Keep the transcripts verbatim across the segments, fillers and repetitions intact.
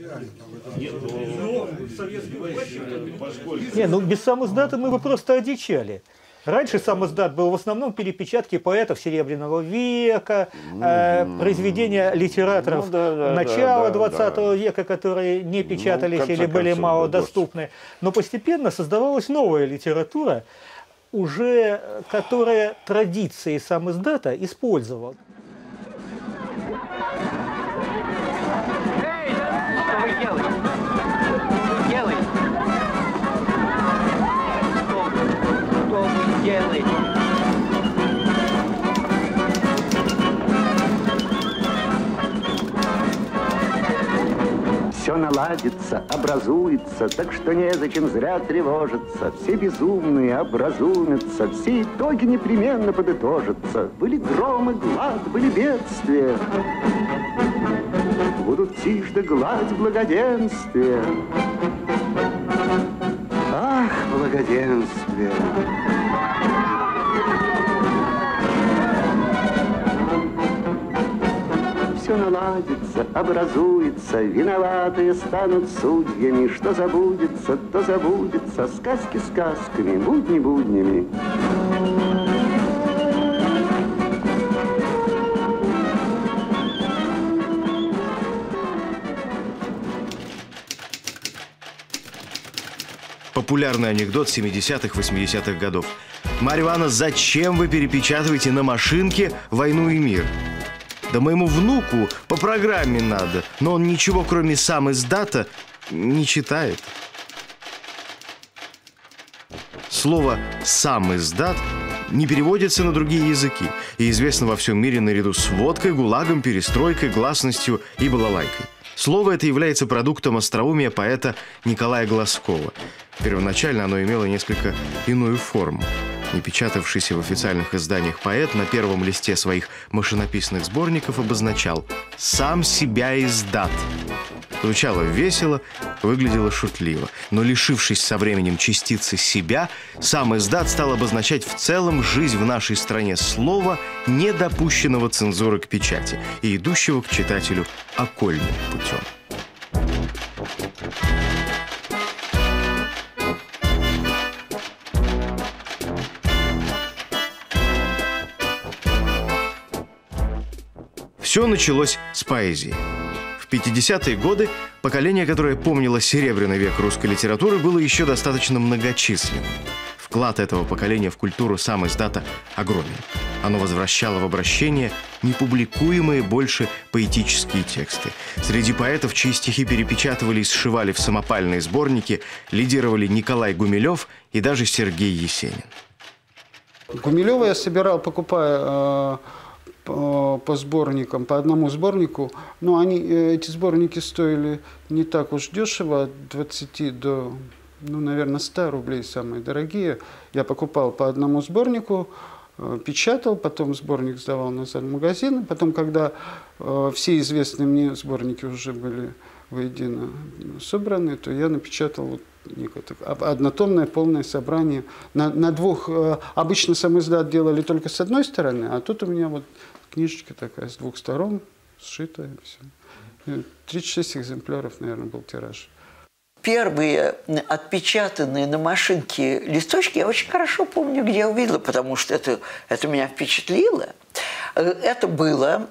Не, ну без самиздата мы бы просто одичали. Раньше самиздат был в основном перепечатки поэтов Серебряного века, э, произведения литераторов ну, да, да, начала двадцатого да, да. века, которые не печатались ну, или были концов, мало да, доступны. Но постепенно создавалась новая литература, уже которая традиции самиздата использовала. Эй, что вы делаете? Делаете? Что вы делаете? Все наладится, образуется, так что незачем зря тревожиться. Все безумные образумятся, все итоги непременно подытожатся. Были громы, глад, были бедствия. Будут тишь да гладь благоденствия. Ах, благоденствие! Все наладится, образуется, виноватые станут судьями. Что забудется, то забудется, сказки сказками, будни буднями. Популярный анекдот семидесятых-восьмидесятых годов. Марья Ивановна, зачем вы перепечатываете на машинке «Войну и мир»? Да моему внуку по программе надо, но он ничего, кроме самиздата, не читает. Слово «самиздат» не переводится на другие языки и известно во всем мире наряду с водкой, гулагом, перестройкой, гласностью и балалайкой. Слово это является продуктом остроумия поэта Николая Глазкова. Первоначально оно имело несколько иную форму. Не печатавшийся в официальных изданиях поэт на первом листе своих машинописных сборников обозначал «сам себя издат». Звучало весело, выглядело шутливо. Но лишившись со временем частицы «себя», сам издат стал обозначать в целом жизнь в нашей стране слова, не допущенного цензуры к печати и идущего к читателю окольным путем. Все началось с поэзии. В пятидесятые годы поколение, которое помнило серебряный век русской литературы, было еще достаточно многочисленным. Вклад этого поколения в культуру самиздата огромен. Оно возвращало в обращение непубликуемые больше поэтические тексты. Среди поэтов, чьи стихи перепечатывали и сшивали в самопальные сборники, лидировали Николай Гумилев и даже Сергей Есенин. Гумилева я собирал, покупая по, по сборникам, по одному сборнику. Но они, эти сборники стоили не так уж дешево, от двадцати до, ну, наверное, ста рублей самые дорогие. Я покупал по одному сборнику, печатал, потом сборник сдавал назад в магазин. Потом, когда э, все известные мне сборники уже были воедино собраны, то я напечатал вот однотомное полное собрание. На, на двух, э, обычно самиздат делали только с одной стороны, а тут у меня вот книжечка такая с двух сторон, сшитая. Все. тридцать шесть экземпляров, наверное, был тираж. Первые отпечатанные на машинке листочки я очень хорошо помню, где я увидела, потому что это, это меня впечатлило. Это было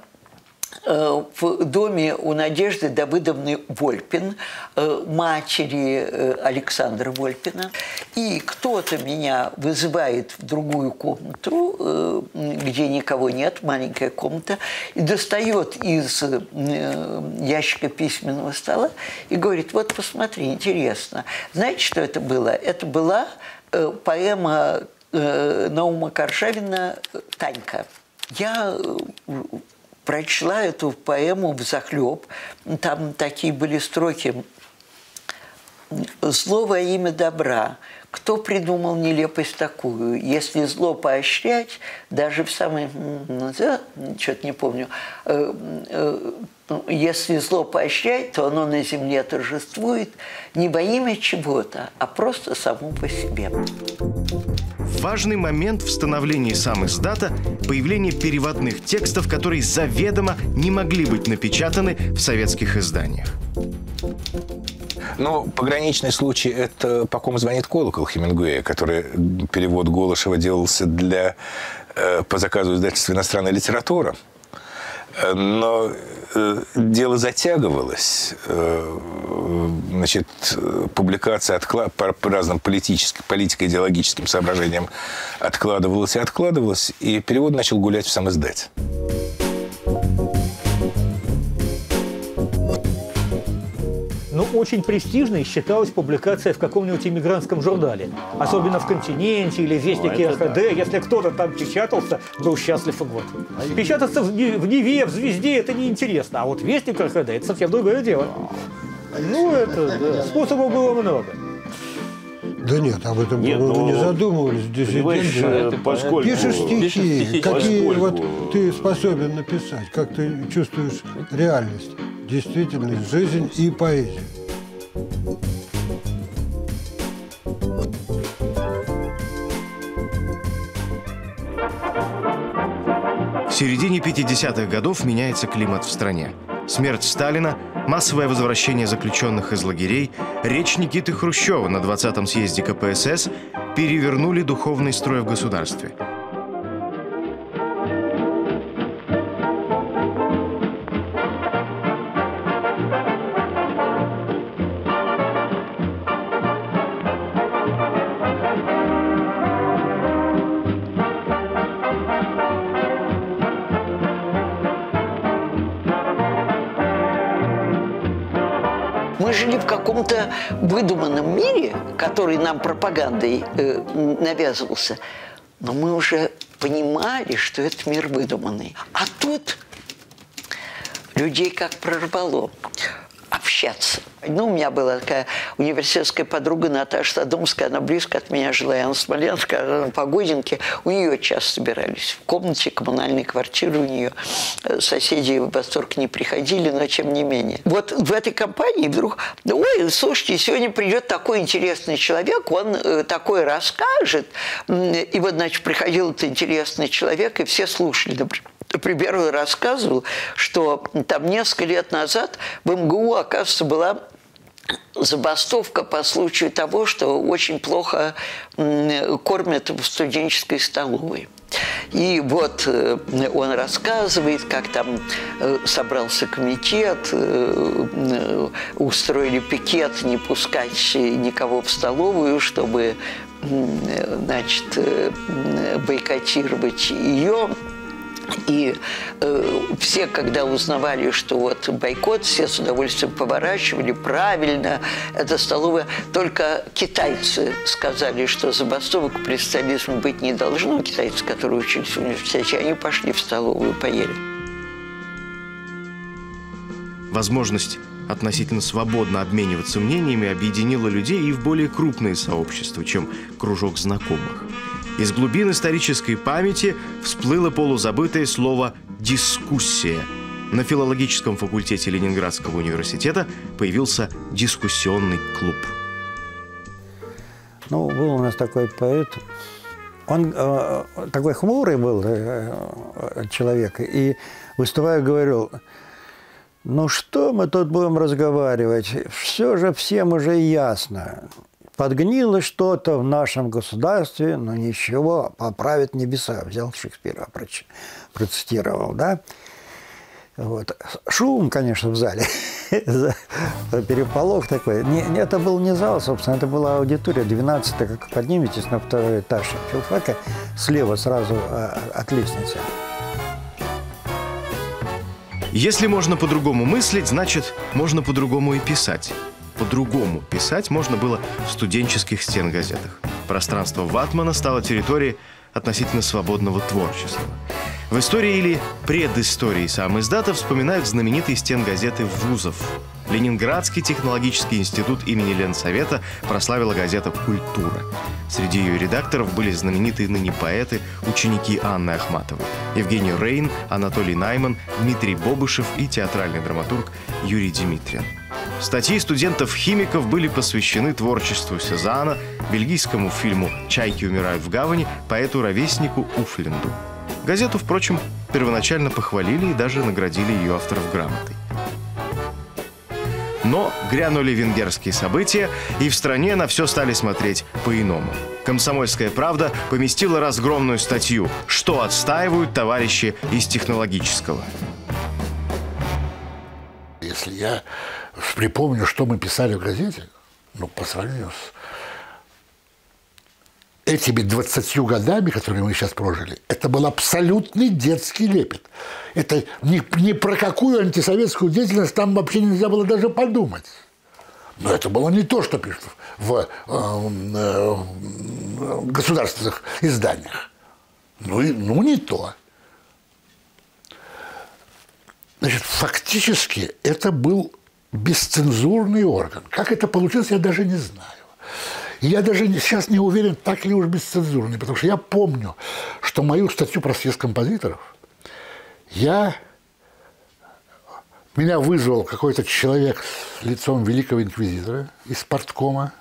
в доме у Надежды Давыдовны Вольпин, матери Александра Вольпина. И кто-то меня вызывает в другую комнату, где никого нет, маленькая комната, и достает из ящика письменного стола и говорит: вот посмотри, интересно. Знаете, что это было? Это была поэма Наума Коржавина «Танька». Я прочла эту поэму взахлеб. Там такие были строки: «Зло во имя добра. Кто придумал нелепость такую? Если зло поощрять, даже в самой... Что-то не помню. Если зло поощрять, то оно на земле торжествует не во имя чего-то, а просто само по себе». Важный момент в становлении самиздата – появление переводных текстов, которые заведомо не могли быть напечатаны в советских изданиях. Ну, пограничный случай – это «По ком звонит колокол» Хемингуэя, который перевод Голышева делался для, по заказу издательства «Иностранная литература». Но дело затягивалось. Значит, публикация отклад... по разным политическим, политико-идеологическим соображениям откладывалась и откладывалась, и перевод начал гулять в самиздате. Ну, очень престижной считалась публикация в каком-нибудь иммигрантском журнале. Особенно в «Континенте» или «Вестнике эр ха дэ». Если кто-то там печатался, был счастлив и горд. Печататься в «Неве», в «Звезде» – это неинтересно. А вот «Вестник» эр ха дэ – это совсем другое дело. Ну, это, да, способов было много. Да нет, об этом, нет, по-моему, но, не задумывались. Диссиденты. Поскольку, пишешь стихи, пишешь, какие поскольку... вот ты способен написать, как ты чувствуешь реальность, действительность, жизнь и поэзию. В середине пятидесятых годов меняется климат в стране. Смерть Сталина, массовое возвращение заключенных из лагерей, речь Никиты Хрущева на двадцатом съезде ка пэ эс эс перевернули духовный строй в государстве. Мы жили в каком-то выдуманном мире, который нам пропагандой э, навязывался, но мы уже понимали, что этот мир выдуманный. А тут людей как прорвало общаться. Ну, у меня была такая университетская подруга Наташа Садомская, она близко от меня жила, я на Смоленске, она на Погодинке. У нее часто собирались в комнате, коммунальной квартиры у нее. Соседи в восторг не приходили, но тем не менее. Вот в этой компании вдруг, ой, слушайте, сегодня придет такой интересный человек, он такой расскажет. И вот, значит, приходил этот интересный человек, и все слушали, например. Например, он рассказывал, что там несколько лет назад в эм гэ у, оказывается, была забастовка по случаю того, что очень плохо кормят в студенческой столовой. И вот он рассказывает, как там собрался комитет, устроили пикет не пускать никого в столовую, чтобы, значит, бойкотировать ее. И э, все, когда узнавали, что вот бойкот, все с удовольствием поворачивали, правильно, это столовая. Только китайцы сказали, что забастовок при социализме быть не должно. Китайцы, которые учились в университете, они пошли в столовую, поели. Возможность относительно свободно обмениваться мнениями объединила людей и в более крупные сообщества, чем кружок знакомых. Из глубин исторической памяти всплыло полузабытое слово «дискуссия». На филологическом факультете Ленинградского университета появился дискуссионный клуб. Ну, был у нас такой поэт. Он э, такой хмурый был э, человек. И, выступая, говорил: ну что мы тут будем разговаривать? Все же всем уже ясно. Подгнило что-то в нашем государстве, но ничего, поправит небеса. Взял Шекспира, процитировал, да? Вот. Шум, конечно, в зале. Переполох такой. Не, это был не зал, собственно, это была аудитория. двенадцатая, как подниметесь на второй этаж филфака, слева сразу от лестницы. Если можно по-другому мыслить, значит, можно по-другому и писать. По-другому писать можно было в студенческих стенгазетах. Пространство ватмана стало территорией относительно свободного творчества. В истории или предыстории самиздата вспоминают знаменитые стенгазеты вузов. Ленинградский технологический институт имени Ленсовета прославила газета «Культура». Среди ее редакторов были знаменитые ныне поэты, ученики Анны Ахматовой: Евгений Рейн, Анатолий Найман, Дмитрий Бобышев и театральный драматург Юрий Димитрин. Статьи студентов-химиков были посвящены творчеству Сезанна, бельгийскому фильму «Чайки умирают в гавани», поэту-ровеснику Уфленду. Газету, впрочем, первоначально похвалили и даже наградили ее авторов грамотой. Но грянули венгерские события, и в стране на все стали смотреть по-иному. «Комсомольская правда» поместила разгромную статью «Что отстаивают товарищи из технологического». Если я припомню, что мы писали в газете, ну, по сравнению с этими двадцатью годами, которые мы сейчас прожили, это был абсолютный детский лепет. Это ни, ни про какую антисоветскую деятельность там вообще нельзя было даже подумать. Но это было не то, что пишут в э, э, государственных изданиях. Ну, и, ну, не то. Значит, фактически это был бесцензурный орган. Как это получилось, я даже не знаю. И я даже сейчас не уверен, так ли уж бесцензурный, потому что я помню, что мою статью про съезд композиторов я... Меня вызвал какой-то человек с лицом великого инквизитора из парткома.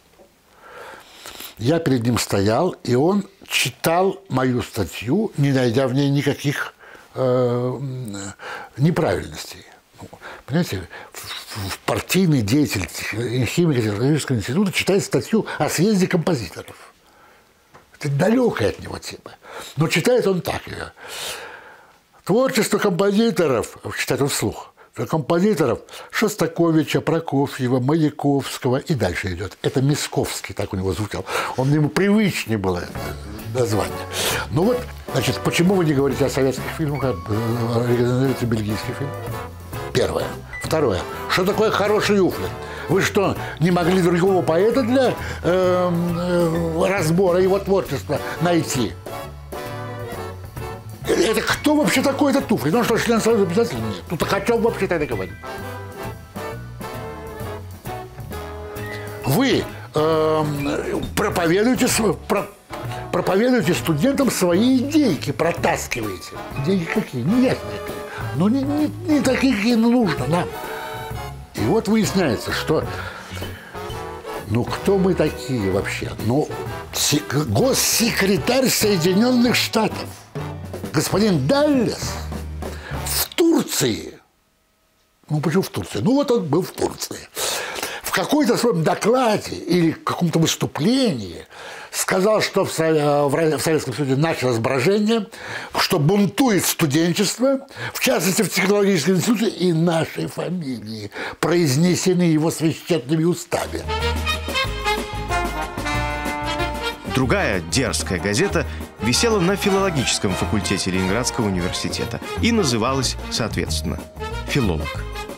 Я перед ним стоял, и он читал мою статью, не найдя в ней никаких э, неправильностей. Понимаете, партийный деятель химика технологического института читает статью о съезде композиторов. Это далекая от него тема. Но читает он так ее. Творчество композиторов, читает он вслух, композиторов Шостаковича, Прокофьева, Маяковского и дальше идет. Это Мисковский, так у него звучал. Он ему привычнее было название. Ну вот, значит, почему вы не говорите о советских фильмах, а рекомендуете бельгийский фильм? Первое. Второе. Что такое хороший Уфлин? Вы что, не могли другого поэта для э, э, разбора его творчества найти? Это кто вообще такой этот Туфлин? Ну что, член Союза писателей? Нет. Ну так о чем вообще тогда говорить? Вы э, проповедуете, про, проповедуете студентам свои идейки, протаскиваете. Идейки какие? Неясные. Но не, не, не такие, какие нужно нам. И вот выясняется, что ну кто мы такие вообще? Ну, госсекретарь Соединенных Штатов, господин Даллес, в Турции. Ну, почему в Турции? Ну, вот он был в Турции. В какой-то своем докладе или каком-то выступлении сказал, что в Советском Союзе началось брожение, что бунтует студенчество, в частности, в технологическом институте, и наши фамилии произнесены его священными устами. Другая дерзкая газета висела на филологическом факультете Ленинградского университета и называлась, соответственно, «Филолог».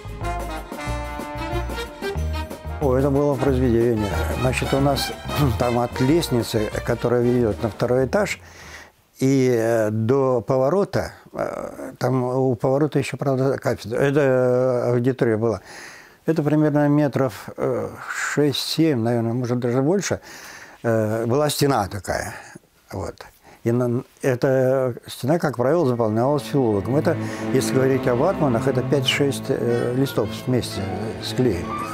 О, это было произведение. Значит, у нас там от лестницы, которая ведет на второй этаж, и до поворота, там у поворота еще, правда, кафедра, это аудитория была, это примерно метров шесть-семь, наверное, может, даже больше, была стена такая, вот. И на, эта стена, как правило, заполнялась филологом. Это, если говорить о ватманах, это пять-шесть листов вместе склеенных.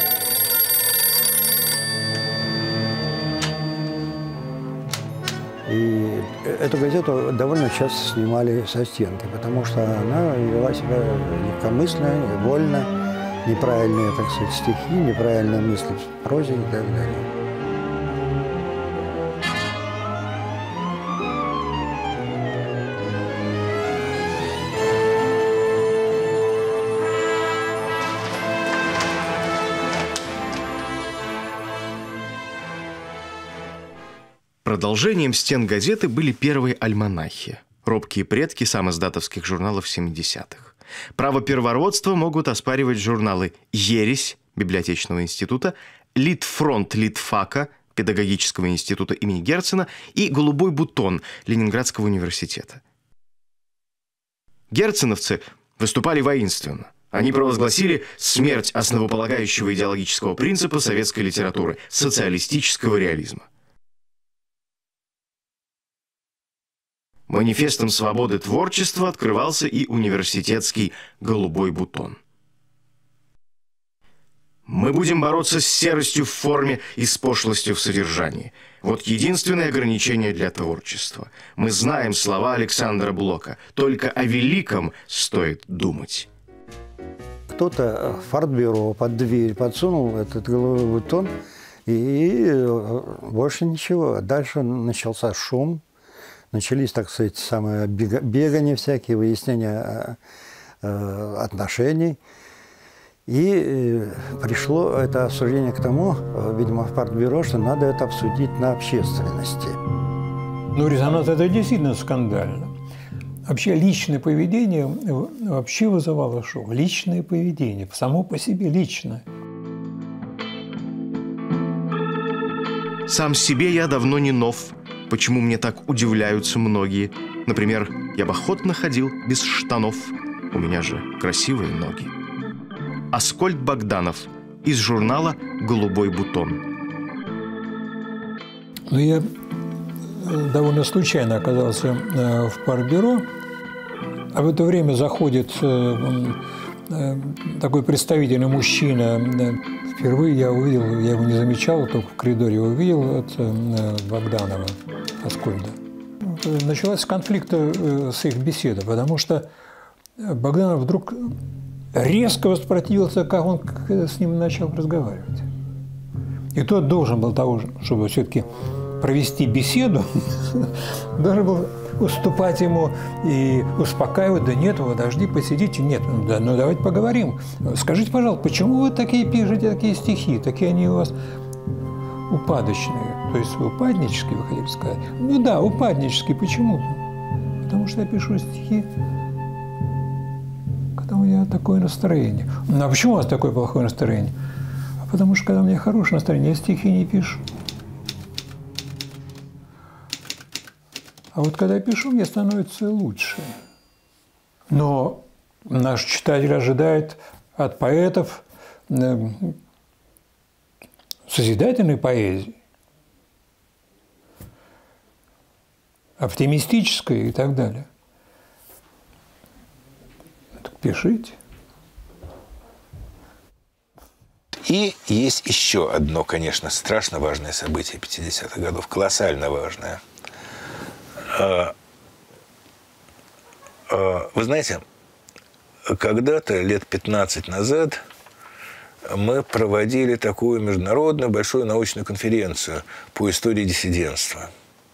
И эту газету довольно часто снимали со стенки, потому что она вела себя легкомысленно, вольно, неправильные, так сказать, стихи, неправильные мысли в прозе и так далее. Продолжением стен газеты были первые альманахи, робкие предки самоиздатовских журналов семидесятых. Право первородства могут оспаривать журналы «Ересь» Библиотечного института, «Литфронт» Литфака Педагогического института имени Герцена и «Голубой бутон» Ленинградского университета. Герценовцы выступали воинственно. Они провозгласили смерть основополагающего идеологического принципа советской литературы – социалистического реализма. Манифестом свободы творчества открывался и университетский «Голубой бутон». Мы будем бороться с серостью в форме и с пошлостью в содержании. Вот единственное ограничение для творчества. Мы знаем слова Александра Блока. Только о великом стоит думать. кто-то в партбюро под дверь подсунул этот голубой бутон, и больше ничего. Дальше начался шум, начались, так сказать, самые бегания всякие, выяснения отношений. И пришло это обсуждение к тому, видимо, в партбюро, что надо это обсудить на общественности. Ну, резонанс – это действительно скандально. Вообще личное поведение вообще вызывало шок. Личное поведение, само по себе личное. Сам себе я давно не нов. Почему мне так удивляются многие? Например, я бы охотно ходил без штанов. У меня же красивые ноги. Аскольд Богданов из журнала «Голубой бутон». Ну, я довольно случайно оказался в партбюро, а в это время заходит такой представительный мужчина. Впервые я увидел, я его не замечал, только в коридоре его увидел, от Богданова, Аскольда. Началась конфликта с их беседой, потому что Богданов вдруг резко воспротивился, как он с ним начал разговаривать. И тот должен был того, чтобы все-таки провести беседу, должен был уступать ему и успокаивать: да нет, подожди, посидите, нет, ну, да, ну давайте поговорим. Скажите, пожалуйста, почему вы такие пишете, такие стихи, такие они у вас упадочные, то есть упаднические, вы хотели сказать? Ну да, упаднические, почему? Потому что я пишу стихи, когда у меня такое настроение. Ну а почему у вас такое плохое настроение? А потому что когда у меня хорошее настроение, я стихи не пишу. А вот когда я пишу, мне становится лучше. Но наш читатель ожидает от поэтов созидательной поэзии, оптимистической и так далее. Так пишите. И есть еще одно, конечно, страшно важное событие пятидесятых годов, колоссально важное. Вы знаете, когда-то, лет пятнадцать назад, мы проводили такую международную большую научную конференцию по истории диссидентства.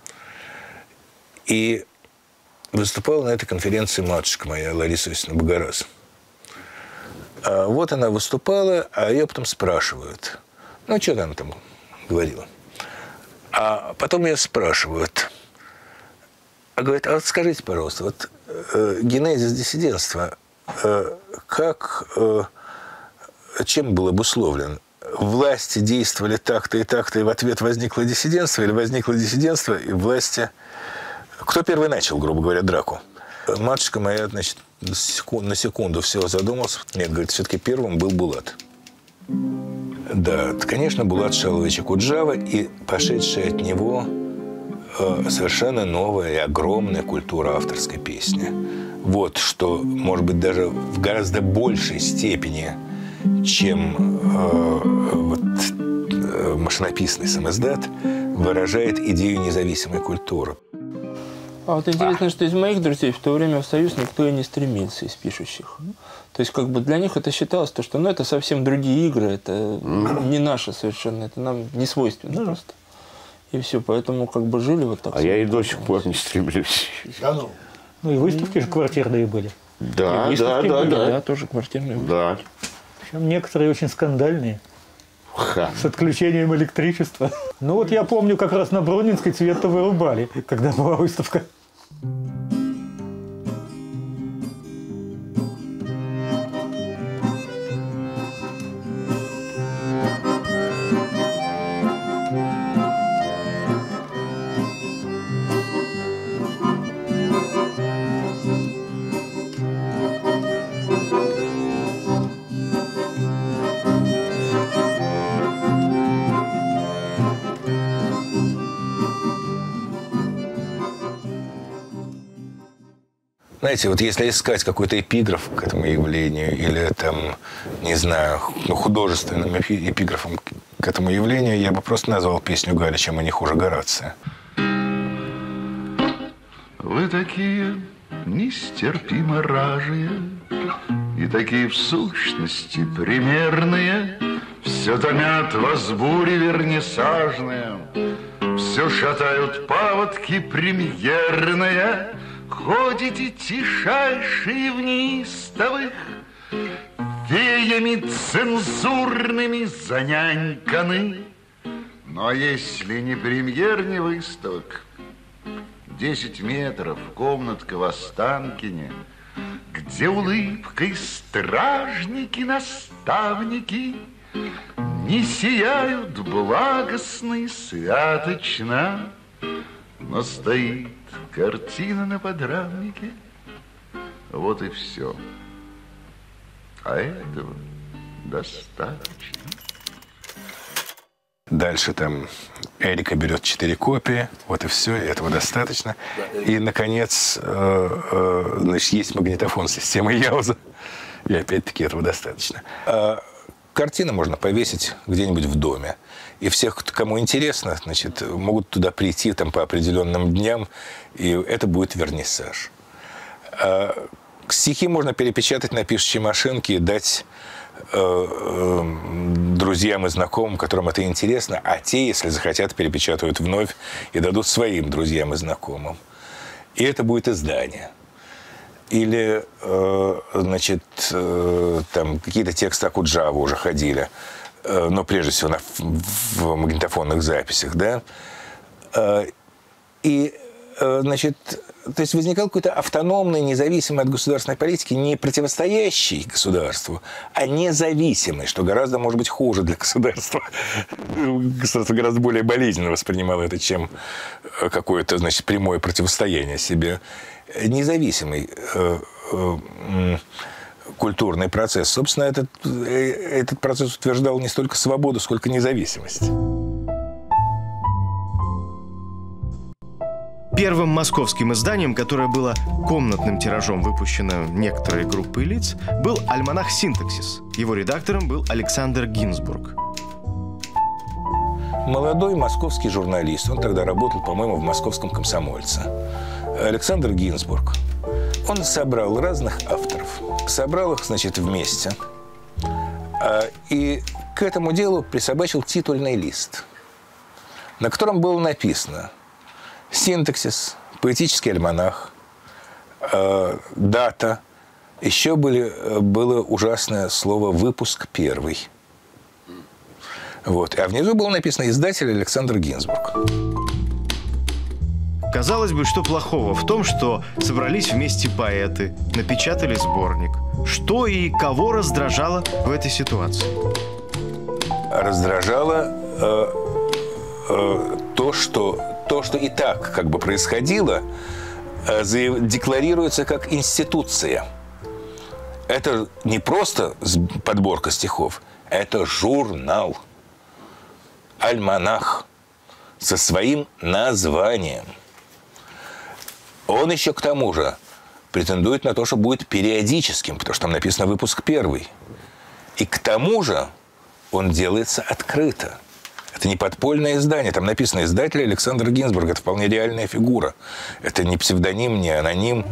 И выступала на этой конференции матушка моя, Лариса Иосифовна Богораз. Вот она выступала, а ее потом спрашивают. Ну, что она там говорила? А потом ее спрашивают. А говорит: а вот скажите, пожалуйста, вот э, генезис диссидентства, э, как, э, чем был обусловлен? Власти действовали так-то и так-то, и в ответ возникло диссидентство, или возникло диссидентство, и власти... Кто первый начал, грубо говоря, драку? Матушка моя, значит, на секунду, на секунду все задумался. Нет, говорит, все-таки первым был Булат. Да, конечно, Булат Шалович Акуджава и пошедшая от него совершенно новая и огромная культура авторской песни. Вот что, может быть, даже в гораздо большей степени, чем э, вот, э, машинописный самиздат, выражает идею независимой культуры. А вот интересно, что из моих друзей в то время в Союз никто и не стремился из пишущих. То есть, как бы для них это считалось, то, что ну, это совсем другие игры, это не наше совершенно, это нам не свойственно mm. просто. И все, поэтому как бы жили вот так. А я и до сих пор не стремлюсь. Ну и выставки же квартирные были. Да, да, да, были, да. Да, тоже квартирные были. Да. Причем некоторые очень скандальные. Ха. С отключением электричества. Ну вот я помню, как раз на Бронинской цвет-то вырубали, когда была выставка. Знаете, вот если искать какой-то эпиграф к этому явлению или, там, не знаю, ну, художественным эпиграфом к этому явлению, я бы просто назвал песню Галича «Мы не хуже Горация». Вы такие нестерпимо ражие, и такие в сущности примерные, все томят вас бури вернисажные, все шатают паводки премьерные, ходите тишайшие в неистовых, веями цензурными заняньканы. Но если не премьер, не выставок, десять метров, комнатка в Останкине, где улыбкой стражники-наставники не сияют благостно и святочно, но стоит картина на подрамнике, вот и все. А этого достаточно. Дальше там Эрика берет четыре копии, вот и все, и этого достаточно. И, наконец, э, э, значит, есть магнитофон системы Яуза, и опять-таки этого достаточно. А картины можно повесить где-нибудь в доме. И всех, кому интересно, значит, могут туда прийти там, по определенным дням, и это будет вернисаж. А стихи можно перепечатать на пишущей машинке и дать друзьям и знакомым, которым это интересно, а те, если захотят, перепечатают вновь и дадут своим друзьям и знакомым. И это будет издание. Или, значит, там какие-то тексты Акуджавы уже ходили, но прежде всего на, в магнитофонных записях, да. И, значит, то есть возникал какой-то автономный, независимый от государственной политики, не противостоящий государству, а независимый, что гораздо, может быть, хуже для государства. Государство гораздо более болезненно воспринимало это, чем какое-то, значит, прямое противостояние себе. Независимый э, э, культурный процесс. Собственно, этот, этот процесс утверждал не столько свободу, сколько независимость. Первым московским изданием, которое было комнатным тиражом выпущено некоторой группой лиц, был альманах «Синтаксис». Его редактором был Александр Гинзбург. Молодой московский журналист, он тогда работал, по-моему, в «Московском комсомольце», Александр Гинзбург. Он собрал разных авторов, собрал их, значит, вместе, и к этому делу присобачил титульный лист, на котором было написано «Синтаксис», «Поэтический альманах», э, «Дата». Еще были, было ужасное слово «Выпуск первый». Вот. А внизу было написано «Издатель Александр Гинзбург». Казалось бы, что плохого в том, что собрались вместе поэты, напечатали сборник. Что и кого раздражало в этой ситуации? Раздражало э, э, то, что... То, что и так как бы происходило, декларируется как институция. Это не просто подборка стихов, это журнал, альманах со своим названием. Он еще к тому же претендует на то, что будет периодическим, потому что там написано «Выпуск первый». И к тому же он делается открыто. Это не подпольное издание. Там написано «Издатель Александр Гинзбург». Это вполне реальная фигура. Это не псевдоним, не аноним.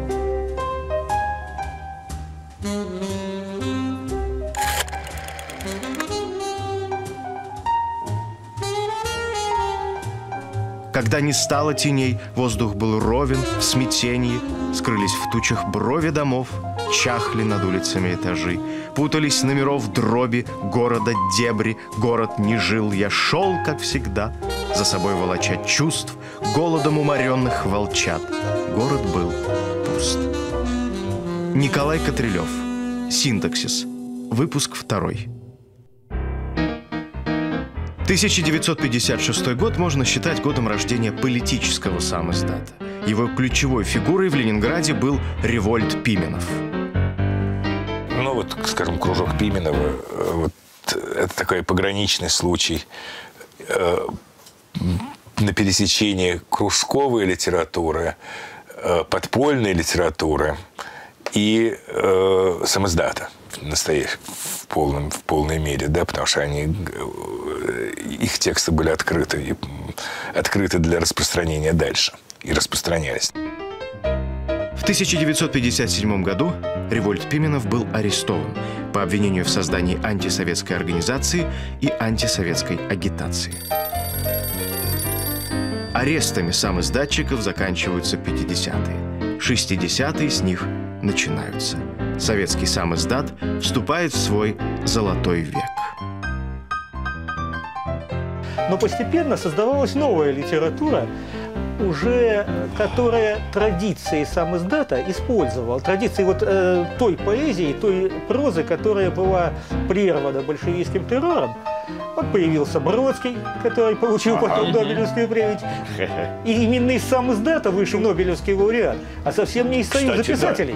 Когда не стало теней, воздух был ровен, в смятении, скрылись в тучах брови домов, чахли над улицами этажи, путались номеров дроби, города дебри, город не жил, я шел, как всегда, за собой волоча чувств, голодом уморенных волчат. Город был пуст. Николай Котрелев. «Синтаксис». Выпуск второй. тысяча девятьсот пятьдесят шестой год можно считать годом рождения политического самиздата. Его ключевой фигурой в Ленинграде был Револьт Пименов. Ну вот, скажем, кружок Пименова, вот это такой пограничный случай э, на пересечении кружковой литературы, э, подпольной литературы и э, самиздата настоящего в, полном, в полной мере, да, потому что они, их тексты были открыты, и, открыты для распространения дальше и распространялись. В тысяча девятьсот пятьдесят седьмом году Револьт Пименов был арестован по обвинению в создании антисоветской организации и антисоветской агитации. Арестами самиздатчиков заканчиваются пятидесятые. шестидесятые с них начинаются. Советский самиздат вступает в свой золотой век. Но постепенно создавалась новая литература, уже которая традиции самиздата использовала. Традиции вот э, той поэзии, той прозы, которая была прервана большевистским террором. Вот появился Бродский, который получил потом Нобелевскую премию. И именно из самиздата вышел Нобелевский лауреат, а совсем не из Союза Кстати, писателей.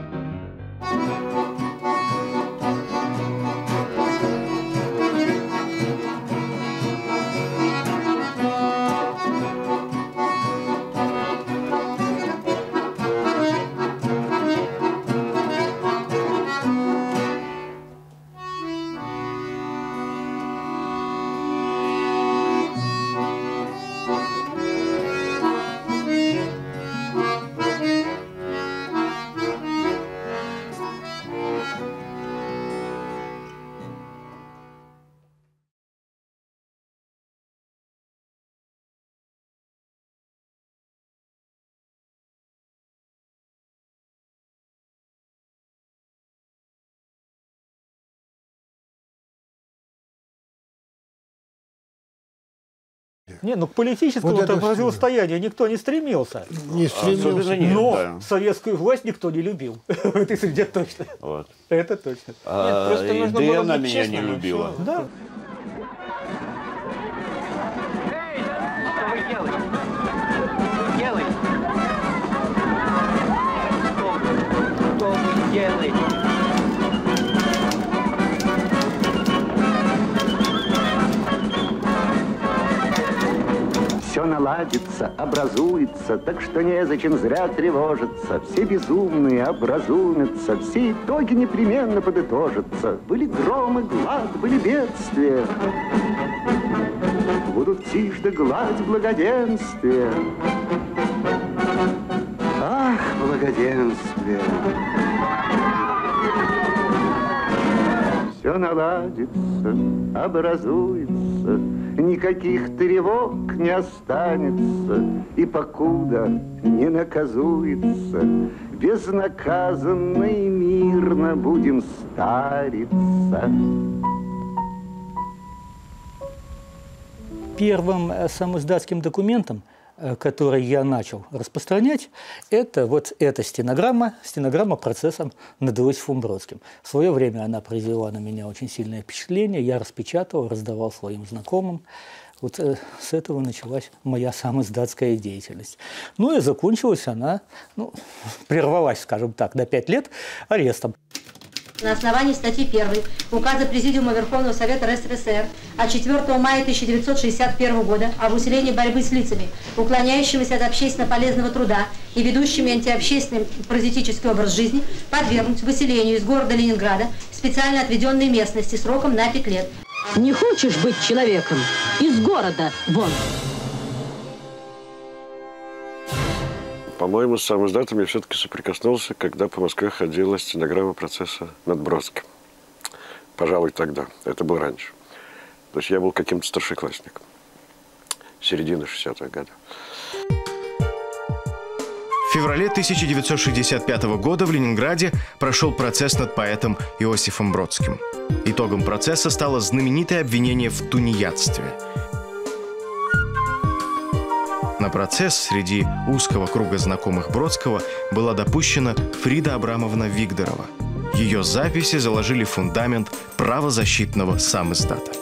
Не, ну к политическому Вот это противостоянию никто не стремился. Не стремился. нет, Но да. советскую власть никто не любил. В этой среде точно. Вот. Это точно. А, просто и нужно да и было она быть меня честным, не и любила. всё. Да. Что вы делаете? Делаете? Что, что вы делаете? Все наладится, образуется, так что незачем зря тревожиться. Все безумные образумятся, все итоги непременно подытожатся. Были громы, глад, были бедствия. Будут тишь да гладь благоденствия. Ах, благоденствие! Все наладится, образуется, никаких тревог не останется, и покуда не наказуется, безнаказанно и мирно будем стариться. Первым э, самиздатским документом, э, который я начал распространять, это вот эта стенограмма, стенограмма процесса над Иосифом Бродским. В свое время она произвела на меня очень сильное впечатление, я распечатал, раздавал своим знакомым. Вот э, с этого началась моя самиздатская деятельность. Ну и закончилась она, ну, прервалась, скажем так, на пять лет арестом. На основании статьи первой Указа Президиума Верховного Совета РСФСР от четвёртого мая тысяча девятьсот шестьдесят первого года об усилении борьбы с лицами, уклоняющимися от общественно полезного труда и ведущими антиобщественный паразитический образ жизни, подвергнуть выселению из города Ленинграда в специально отведенной местности сроком на пять лет. Не хочешь быть человеком? Из города вон! По-моему, с самиздатом я все-таки соприкоснулся, когда по Москве ходила стенограмма процесса над Бродским. Пожалуй, тогда. Это было раньше. То есть я был каким-то старшеклассником. Середина шестидесятых годов. В феврале тысяча девятьсот шестьдесят пятого года в Ленинграде прошел процесс над поэтом Иосифом Бродским. Итогом процесса стало знаменитое обвинение в тунеядстве. На процесс среди узкого круга знакомых Бродского была допущена Фрида Абрамовна Вигдорова. Ее записи заложили фундамент правозащитного самиздата.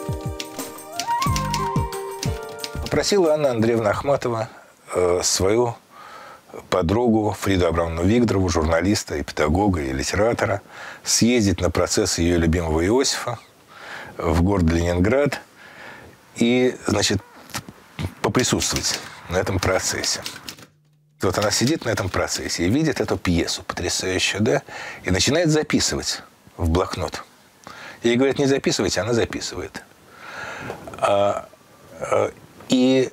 Попросила Анна Андреевна Ахматова э, свою подругу Фриду Абрамовну Вигдорову, журналиста и педагога, и литератора, съездить на процесс ее любимого Иосифа в город Ленинград и, значит, поприсутствовать на этом процессе. Вот она сидит на этом процессе и видит эту пьесу потрясающую, да, и начинает записывать в блокнот. Ей говорят, не записывайте, она записывает. А, а, и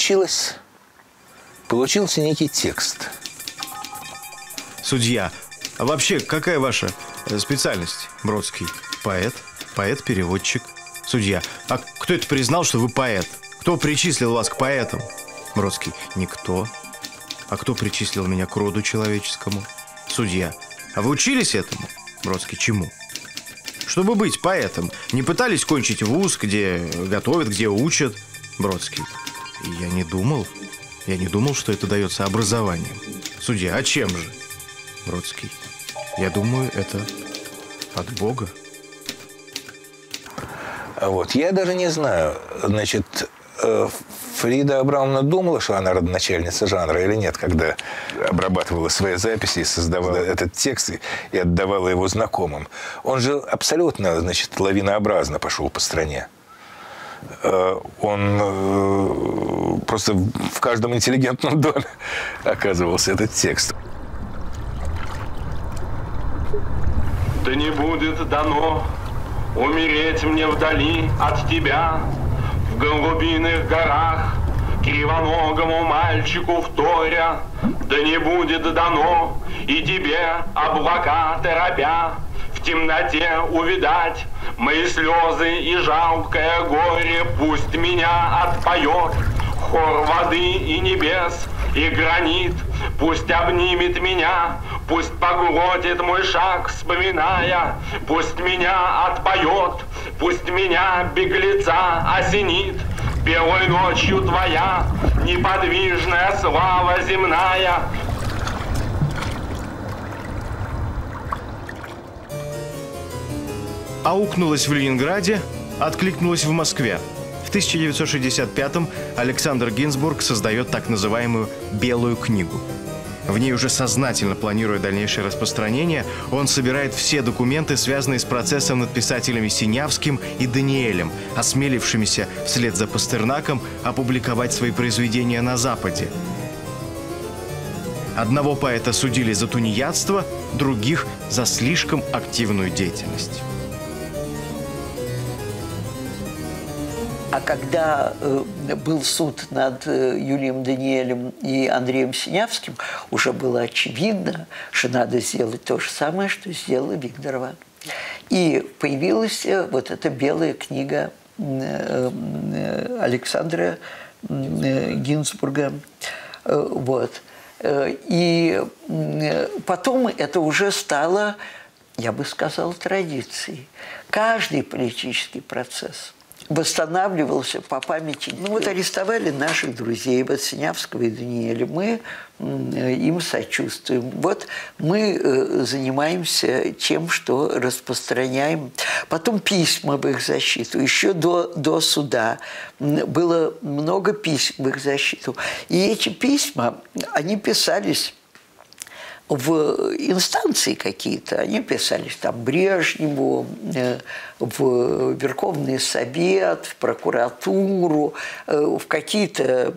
получилось, получился некий текст. Судья А вообще, какая ваша специальность, Бродский? Поэт? Поэт-переводчик? Судья. А кто это признал, что вы поэт? Кто причислил вас к поэтам? Бродский. Никто. А кто причислил меня к роду человеческому? Судья. А вы учились этому? Бродский. Чему? Чтобы быть поэтом, не пытались кончить вуз, где готовят, где учат? Бродский. Я не думал. Я не думал, что это дается образованием. Судья. А чем же? Бродский. Я думаю, это от Бога. Вот. Я даже не знаю, значит, Фрида Абрамовна думала, что она родоначальница жанра или нет, когда обрабатывала свои записи и создавала этот текст и отдавала его знакомым. Он же абсолютно, значит, лавинообразно пошел по стране. Он просто в каждом интеллигентном доме оказывался этот текст. Да не будет дано умереть мне вдали от тебя, в голубиных горах, кривоногому мальчику вторя. Да не будет дано и тебе, облака торопя, в темноте увидать мои слезы и жалкое горе. Пусть меня отпоет хор воды и небес, и гранит пусть обнимет меня, пусть поглотит мой шаг, вспоминая. Пусть меня отпоет, пусть меня, беглеца, осенит белой ночью твоя неподвижная слава земная. Аукнулась в Ленинграде, откликнулась в Москве. В тысяча девятьсот шестьдесят пятом Александр Гинзбург создает так называемую «Белую книгу». В ней, уже сознательно планируя дальнейшее распространение, он собирает все документы, связанные с процессом над писателями Синявским и Даниэлем, осмелившимися вслед за Пастернаком опубликовать свои произведения на Западе. Одного поэта судили за тунеядство, других – за слишком активную деятельность. А когда э, был суд над э, Юлием Даниэлем и Андреем Синявским, уже было очевидно, что надо сделать то же самое, что сделала Вигдорова. И появилась э, вот эта белая книга э, э, Александра э, Гинзбурга. Э, вот. Э, и э, потом это уже стало, я бы сказал, традицией. Каждый политический процесс восстанавливался по памяти. Ну вот арестовали наших друзей, вот Синявского и Даниэля. Мы им сочувствуем. Вот мы занимаемся тем, что распространяем. Потом письма в их защиту. Еще до, до суда было много писем в их защиту. И эти письма, они писались в инстанции какие-то, они писались там Брежневу, в Верховный Совет, в прокуратуру, в какие-то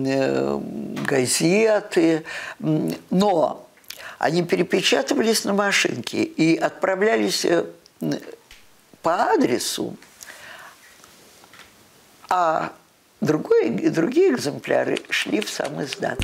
газеты, но они перепечатывались на машинке и отправлялись по адресу, а другой, другие экземпляры шли в сам издат.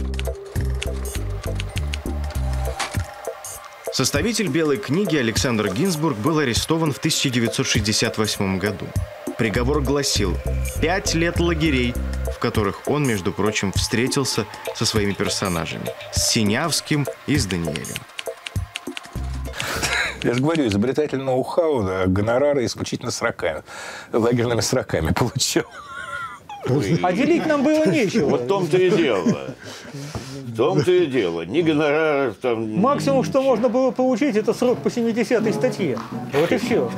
Составитель «Белой книги» Александр Гинзбург был арестован в тысяча девятьсот шестьдесят восьмом году. Приговор гласил «пять лет лагерей», в которых он, между прочим, встретился со своими персонажами – с Синявским и с Даниэлем. Я же говорю, изобретатель ноу-хау, да, гонорары исключительно сроками, лагерными сроками получил. А делить нам было нечего. Вот в том-то и дело. В том-то и дело. Ни гонораров там... Максимум, что можно было получить, это срок по семидесятой статье. Вот и все.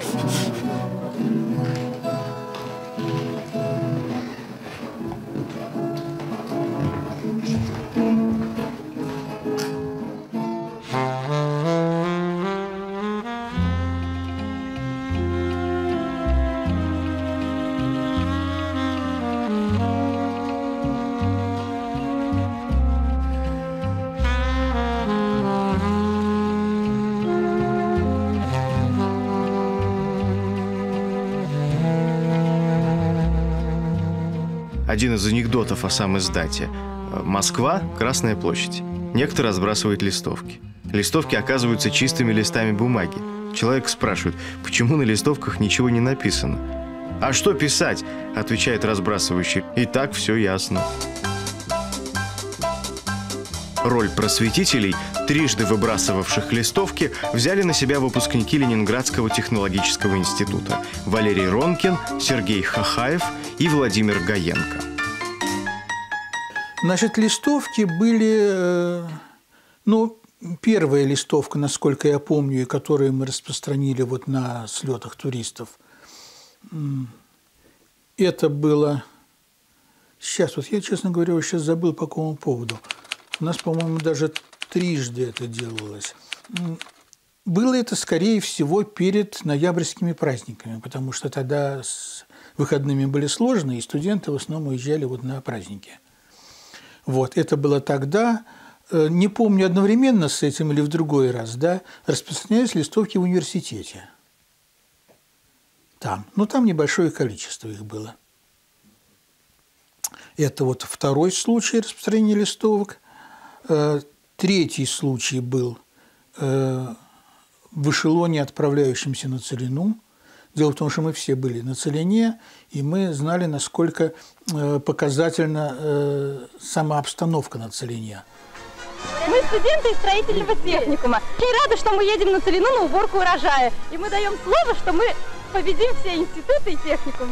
Один из анекдотов о сам издате. Москва, Красная площадь. Некто разбрасывает листовки. Листовки оказываются чистыми листами бумаги. Человек спрашивает, почему на листовках ничего не написано? «А что писать?» – отвечает разбрасывающий. «И так все ясно». Роль просветителей, трижды выбрасывавших листовки, взяли на себя выпускники Ленинградского технологического института Валерий Ронкин, Сергей Хахаев и Владимир Гаенко. Значит, листовки были, ну, первая листовка, насколько я помню, и которую мы распространили вот на слетах туристов, это было... Сейчас, вот я, честно говоря, сейчас забыл по какому поводу. У нас, по-моему, даже трижды это делалось. Было это, скорее всего, перед ноябрьскими праздниками, потому что тогда с выходными были сложные, и студенты в основном уезжали вот на праздники. Вот, это было тогда. Не помню, одновременно с этим или в другой раз, да, распространялись листовки в университете. Там. Ну, там небольшое количество их было. Это вот второй случай распространения листовок. Третий случай был в эшелоне, отправляющемся на Целину. Дело в том, что мы все были на Целине, и мы знали, насколько показательна сама обстановка на Целине. Мы студенты из строительного техникума. Очень рады, что мы едем на Целину на уборку урожая. И мы даем слово, что мы победим все институты и техникумы.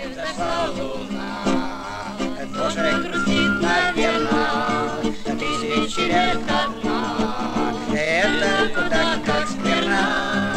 Тоже грустит, наверное, тысячи лет одна. Это куда как смирна.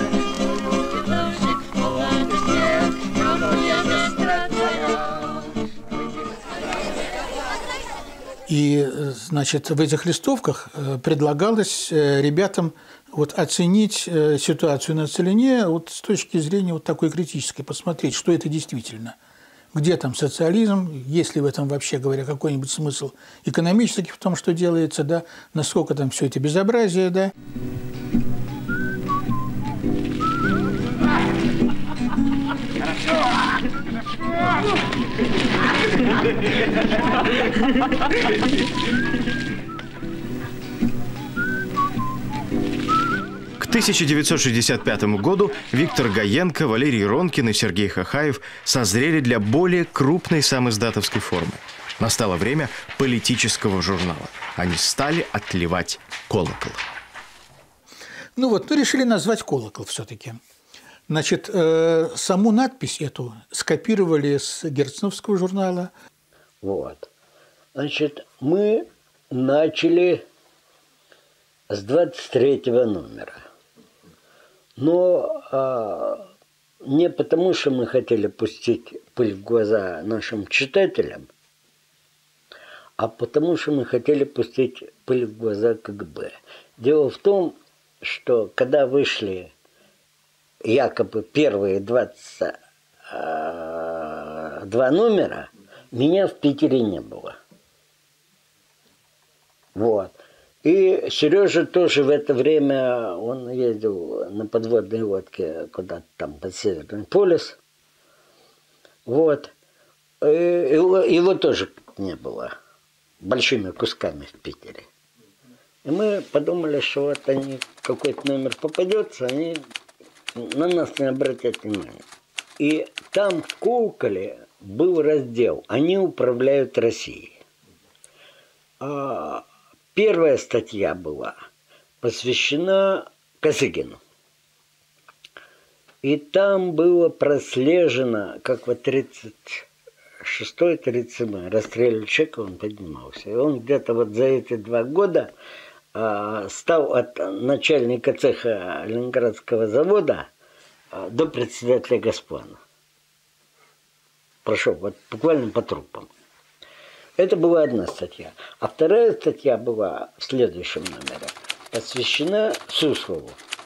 И, значит, в этих листовках предлагалось ребятам вот оценить ситуацию на Целине вот с точки зрения вот такой критической, посмотреть, что это действительно. Где там социализм, есть ли в этом, вообще говоря, какой-нибудь смысл экономический в том, что делается, да, насколько там все это безобразие, да. К тысяча девятьсот шестьдесят пятому году Виктор Гаенко, Валерий Ронкин и Сергей Хахаев созрели для более крупной самиздатовской формы. Настало время политического журнала. Они стали отливать колокол. Ну вот, ну решили назвать колокол все-таки. Значит, э, саму надпись эту скопировали с Герценовского журнала. Вот. Значит, мы начали с двадцать третьего номера. Но а, не потому, что мы хотели пустить пыль в глаза нашим читателям, а потому, что мы хотели пустить пыль в глаза КГБ. Дело в том, что когда вышли якобы первые двадцать два номера, меня в Питере не было. Вот. И Сережа тоже в это время, он ездил на подводной лодке куда-то там под Северный полюс. Вот. И его, его тоже не было большими кусками в Питере. И мы подумали, что вот они, какой-то номер попадется, они на нас не обратят внимания. И там в колоколе был раздел «Они управляют Россией». А первая статья была посвящена Косыгину. И там было прослежено, как в тридцать шестой тридцать седьмой расстреливали человека, он поднимался. И он где-то вот за эти два года а, стал от начальника цеха Ленинградского завода а, до председателя Госплана. Прошел вот буквально по трупам. Это была одна статья. А вторая статья была в следующем номере, посвящена Суслову.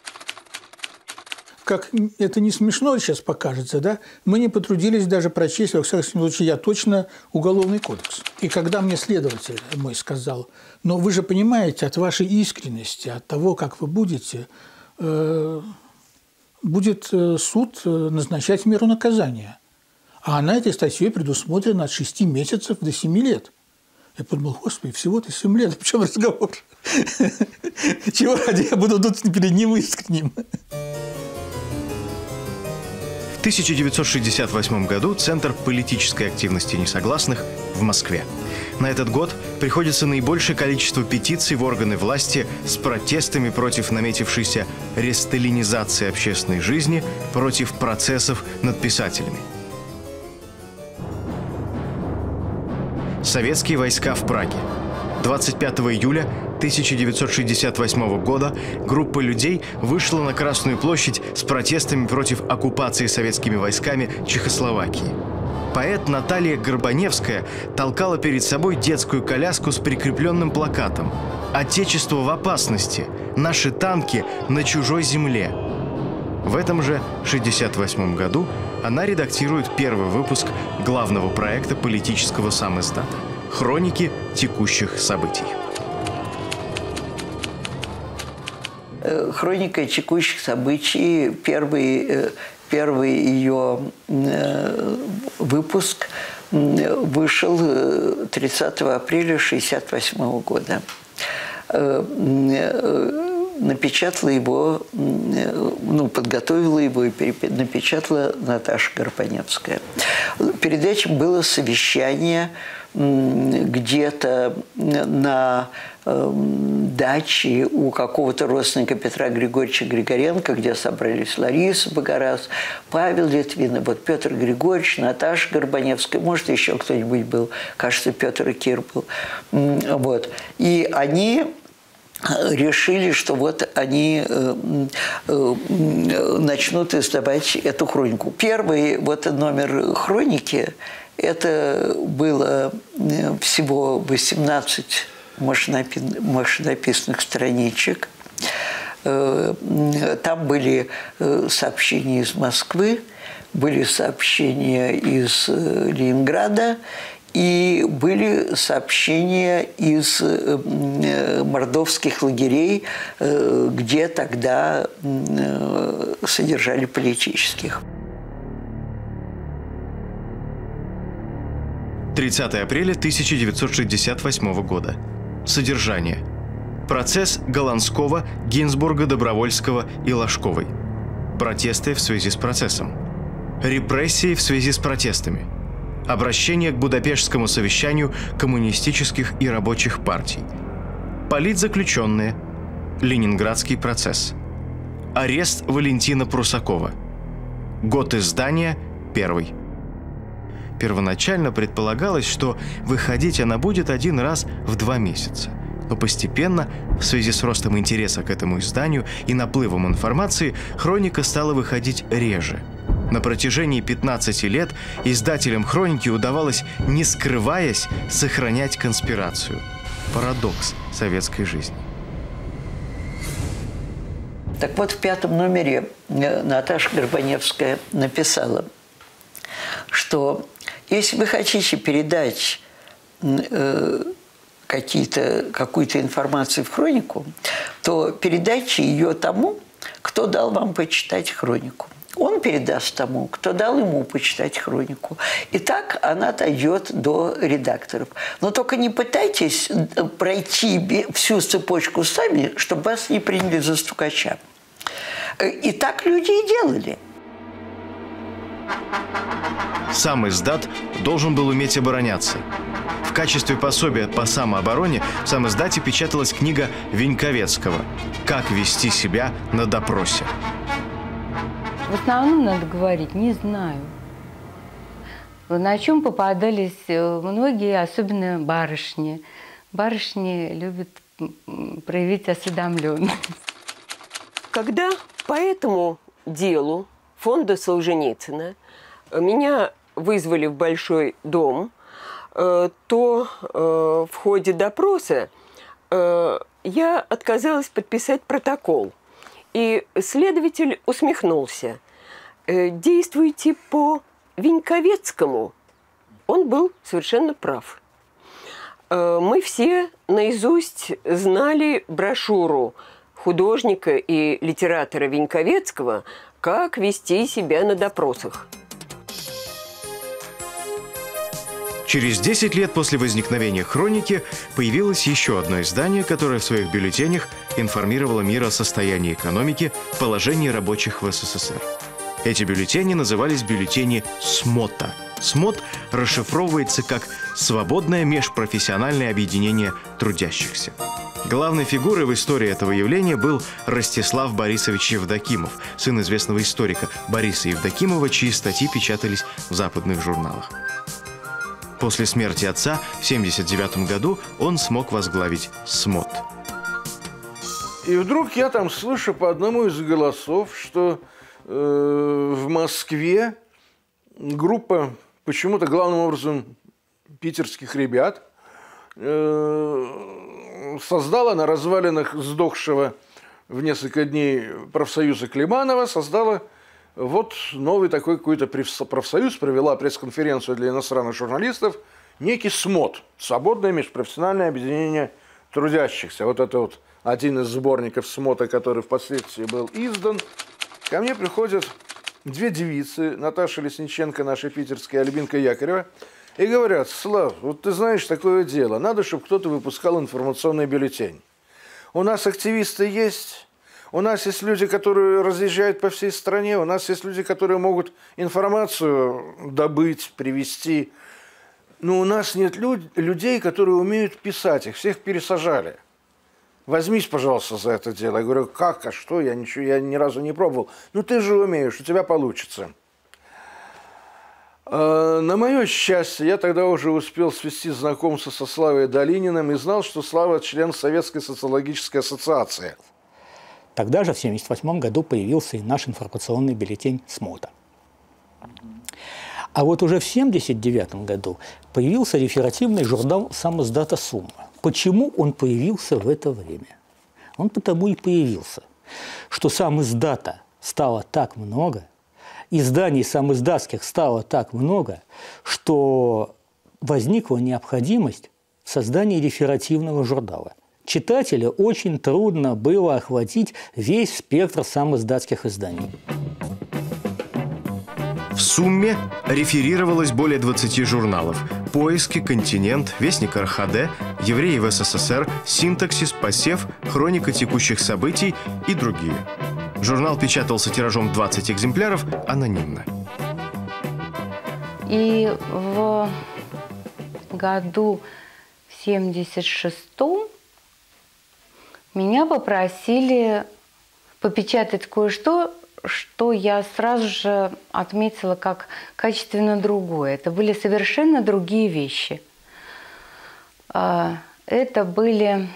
Как это не смешно сейчас покажется, да? Мы не потрудились даже прочесть, во всяком случае, я точно, Уголовный кодекс. И когда мне следователь мой сказал, но вы же понимаете, от вашей искренности, от того, как вы будете, э, будет суд назначать меру наказания. А на этой статье предусмотрено от шести месяцев до семи лет. Я подумал, господи, всего-то семь лет, о чем разговор? Чего ради я буду тут перед ним искренним? В тысяча девятьсот шестьдесят восьмом году Центр политической активности несогласных в Москве. На этот год приходится наибольшее количество петиций в органы власти с протестами против наметившейся ресталинизации общественной жизни, против процессов над писателями. Советские войска в Праге. двадцать пятого июля тысяча девятьсот шестьдесят восьмого года группа людей вышла на Красную площадь с протестами против оккупации советскими войсками Чехословакии. Поэт Наталья Горбаневская толкала перед собой детскую коляску с прикрепленным плакатом «Отечество в опасности! Наши танки на чужой земле!». В этом же шестьдесят восьмом году она редактирует первый выпуск главного проекта политического самиздата «Хроники текущих событий». «Хроника текущих событий», первый, первый ее выпуск вышел тридцатого апреля шестьдесят восьмого года. Напечатала его, ну, подготовила его и напечатала Наташа Горбаневская. Перед этим было совещание где-то на даче у какого-то родственника Петра Григорьевича Григоренко, где собрались Лариса Богораз, Павел Литвин, вот Петр Григорьевич, Наташа Горбаневская, может, еще кто-нибудь был, кажется, Петр Кир был. Вот. И они решили, что вот они э, э, начнут издавать эту хронику. Первый вот номер хроники, это было всего восемнадцать машинописных страничек. Там были сообщения из Москвы, были сообщения из Ленинграда, и были сообщения из мордовских лагерей, где тогда содержали политических. тридцатого апреля тысяча девятьсот шестьдесят восьмого года. Содержание. Процесс Голландского, Гинзбурга, Добровольского и Ложковой. Протесты в связи с процессом. Репрессии в связи с протестами. Обращение к Будапештскому совещанию коммунистических и рабочих партий. Политзаключенные. Ленинградский процесс. Арест Валентина Прусакова. Год издания первый. Первоначально предполагалось, что выходить она будет один раз в два месяца. Но постепенно, в связи с ростом интереса к этому изданию и наплывом информации, хроника стала выходить реже. На протяжении пятнадцати лет издателям хроники удавалось, не скрываясь, сохранять конспирацию. Парадокс советской жизни. Так вот, в пятом номере Наташа Горбаневская написала, что если вы хотите передать э, какие-то, какую-то информацию в хронику, то передайте ее тому, кто дал вам почитать хронику. Он передаст тому, кто дал ему почитать хронику. И так она дойдет до редакторов. Но только не пытайтесь пройти всю цепочку сами, чтобы вас не приняли за стукача. И так люди и делали. Сам издат должен был уметь обороняться. В качестве пособия по самообороне в сам издате печаталась книга Веньковецкого «Как вести себя на допросе». В основном, надо говорить, не знаю. На чем попадались многие, особенно барышни. Барышни любят проявить осведомленность. Когда по этому делу фонда Солженицына меня вызвали в Большой дом, то в ходе допроса я отказалась подписать протокол. И следователь усмехнулся. Действуйте по Веньковецкому. Он был совершенно прав. Мы все наизусть знали брошюру художника и литератора Веньковецкого «Как вести себя на допросах». Через десять лет после возникновения «Хроники» появилось еще одно издание, которое в своих бюллетенях информировало мир о состоянии экономики, положении рабочих в СССР. Эти бюллетени назывались бюллетени СМОТа. СМОТ расшифровывается как «Свободное межпрофессиональное объединение трудящихся». Главной фигурой в истории этого явления был Ростислав Борисович Евдокимов, сын известного историка Бориса Евдокимова, чьи статьи печатались в западных журналах. После смерти отца в семьдесят девятом году он смог возглавить СМОТ. И вдруг я там слышу по одному из голосов, что э, в Москве группа, почему-то главным образом питерских ребят, э, создала на развалинах сдохшего в несколько дней профсоюза Климанова, создала вот новый такой какой-то профсоюз, провела пресс-конференцию для иностранных журналистов, некий СМОТ, Свободное межпрофессиональное объединение трудящихся. Вот это вот один из сборников СМОТа, который впоследствии был издан. Ко мне приходят две девицы, Наташа Лесниченко, наша питерская, Альбинка Якорева, и говорят: Слав, вот ты знаешь такое дело, надо, чтобы кто-то выпускал информационный бюллетень. У нас активисты есть, у нас есть люди, которые разъезжают по всей стране, у нас есть люди, которые могут информацию добыть, привезти. Но у нас нет люд людей, которые умеют писать, их всех пересажали. Возьмись, пожалуйста, за это дело. Я говорю: как, а что, я, ничего, я ни разу не пробовал. Ну ты же умеешь, у тебя получится. На мое счастье, я тогда уже успел свести знакомство со Славой Долининым и знал, что Слава – член Советской социологической ассоциации. Тогда же, в семьдесят восьмом году, появился и наш информационный бюллетень СМОТа. А вот уже в семьдесят девятом году появился реферативный журнал самиздата «Сумма». Почему он появился в это время? Он потому и появился, что самиздата стало так много, изданий самиздатских стало так много, что возникла необходимость в создании реферативного журнала. Читателя очень трудно было охватить весь спектр самиздатских изданий. В «Сумме» реферировалось более двадцати журналов: «Поиски», «Континент», «Вестник эр ха дэ», «Евреи в эс эс эс эр», «Синтаксис», «Посев», «Хроника текущих событий» и другие. Журнал печатался тиражом двадцать экземпляров анонимно. И в году семьдесят шестом меня попросили попечатать кое-что, что я сразу же отметила как качественно другое. Это были совершенно другие вещи. Это были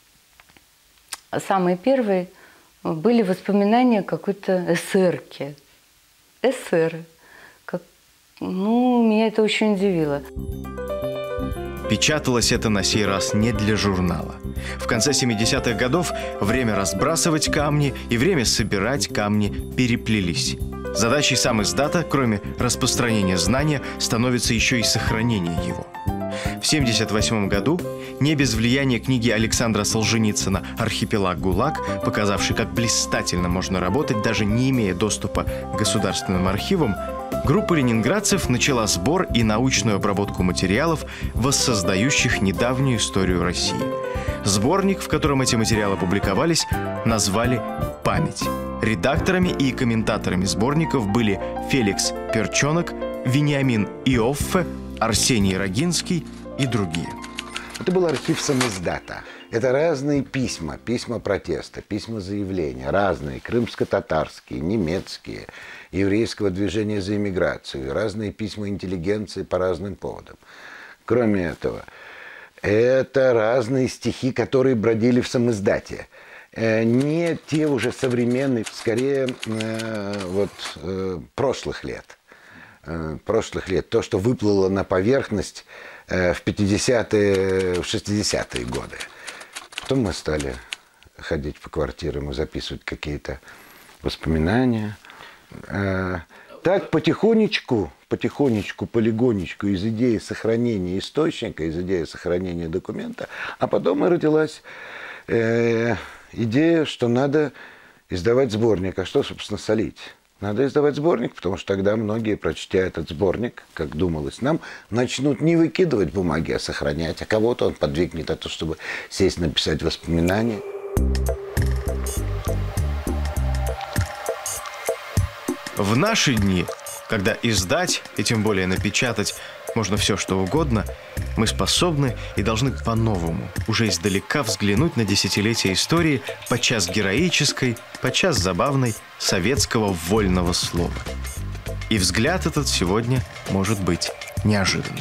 самые первые, были воспоминания какой-то эсерки. Эсеры. Как, ну, меня это очень удивило. Печаталось это на сей раз не для журнала. В конце семидесятых годов время разбрасывать камни и время собирать камни переплелись. Задачей самиздата, кроме распространения знания, становится еще и сохранение его. В семьдесят восьмом году, не без влияния книги Александра Солженицына «Архипелаг ГУЛАГ», показавшей, как блистательно можно работать, даже не имея доступа к государственным архивам, группа ленинградцев начала сбор и научную обработку материалов, воссоздающих недавнюю историю России. Сборник, в котором эти материалы публиковались, назвали «Память». Редакторами и комментаторами сборников были Феликс Перчонок, Вениамин Иоффе, Арсений Рогинский и другие. Это был архив самиздата. Это разные письма, письма протеста, письма заявления, разные, крымско-татарские, немецкие, еврейского движения за иммиграцию, разные письма интеллигенции по разным поводам. Кроме этого, это разные стихи, которые бродили в самиздате. Не те уже современные, скорее вот, прошлых лет. прошлых лет. То, что выплыло на поверхность в пятидесятые, в шестидесятые годы. Потом мы стали ходить по квартирам и записывать какие-то воспоминания. Так потихонечку, потихонечку, полигонечку из идеи сохранения источника, из идеи сохранения документа, а потом и родилась э, идея, что надо издавать сборник. А что, собственно, солить? Надо издавать сборник, потому что тогда многие, прочтя этот сборник, как думалось нам, начнут не выкидывать бумаги, а сохранять. А кого-то он подвигнет, а то, чтобы сесть написать воспоминания. В наши дни, когда издать, и тем более напечатать, можно все, что угодно, мы способны и должны по-новому, уже издалека взглянуть на десятилетия истории, подчас героической, подчас забавной, советского вольного слова. И взгляд этот сегодня может быть неожиданным.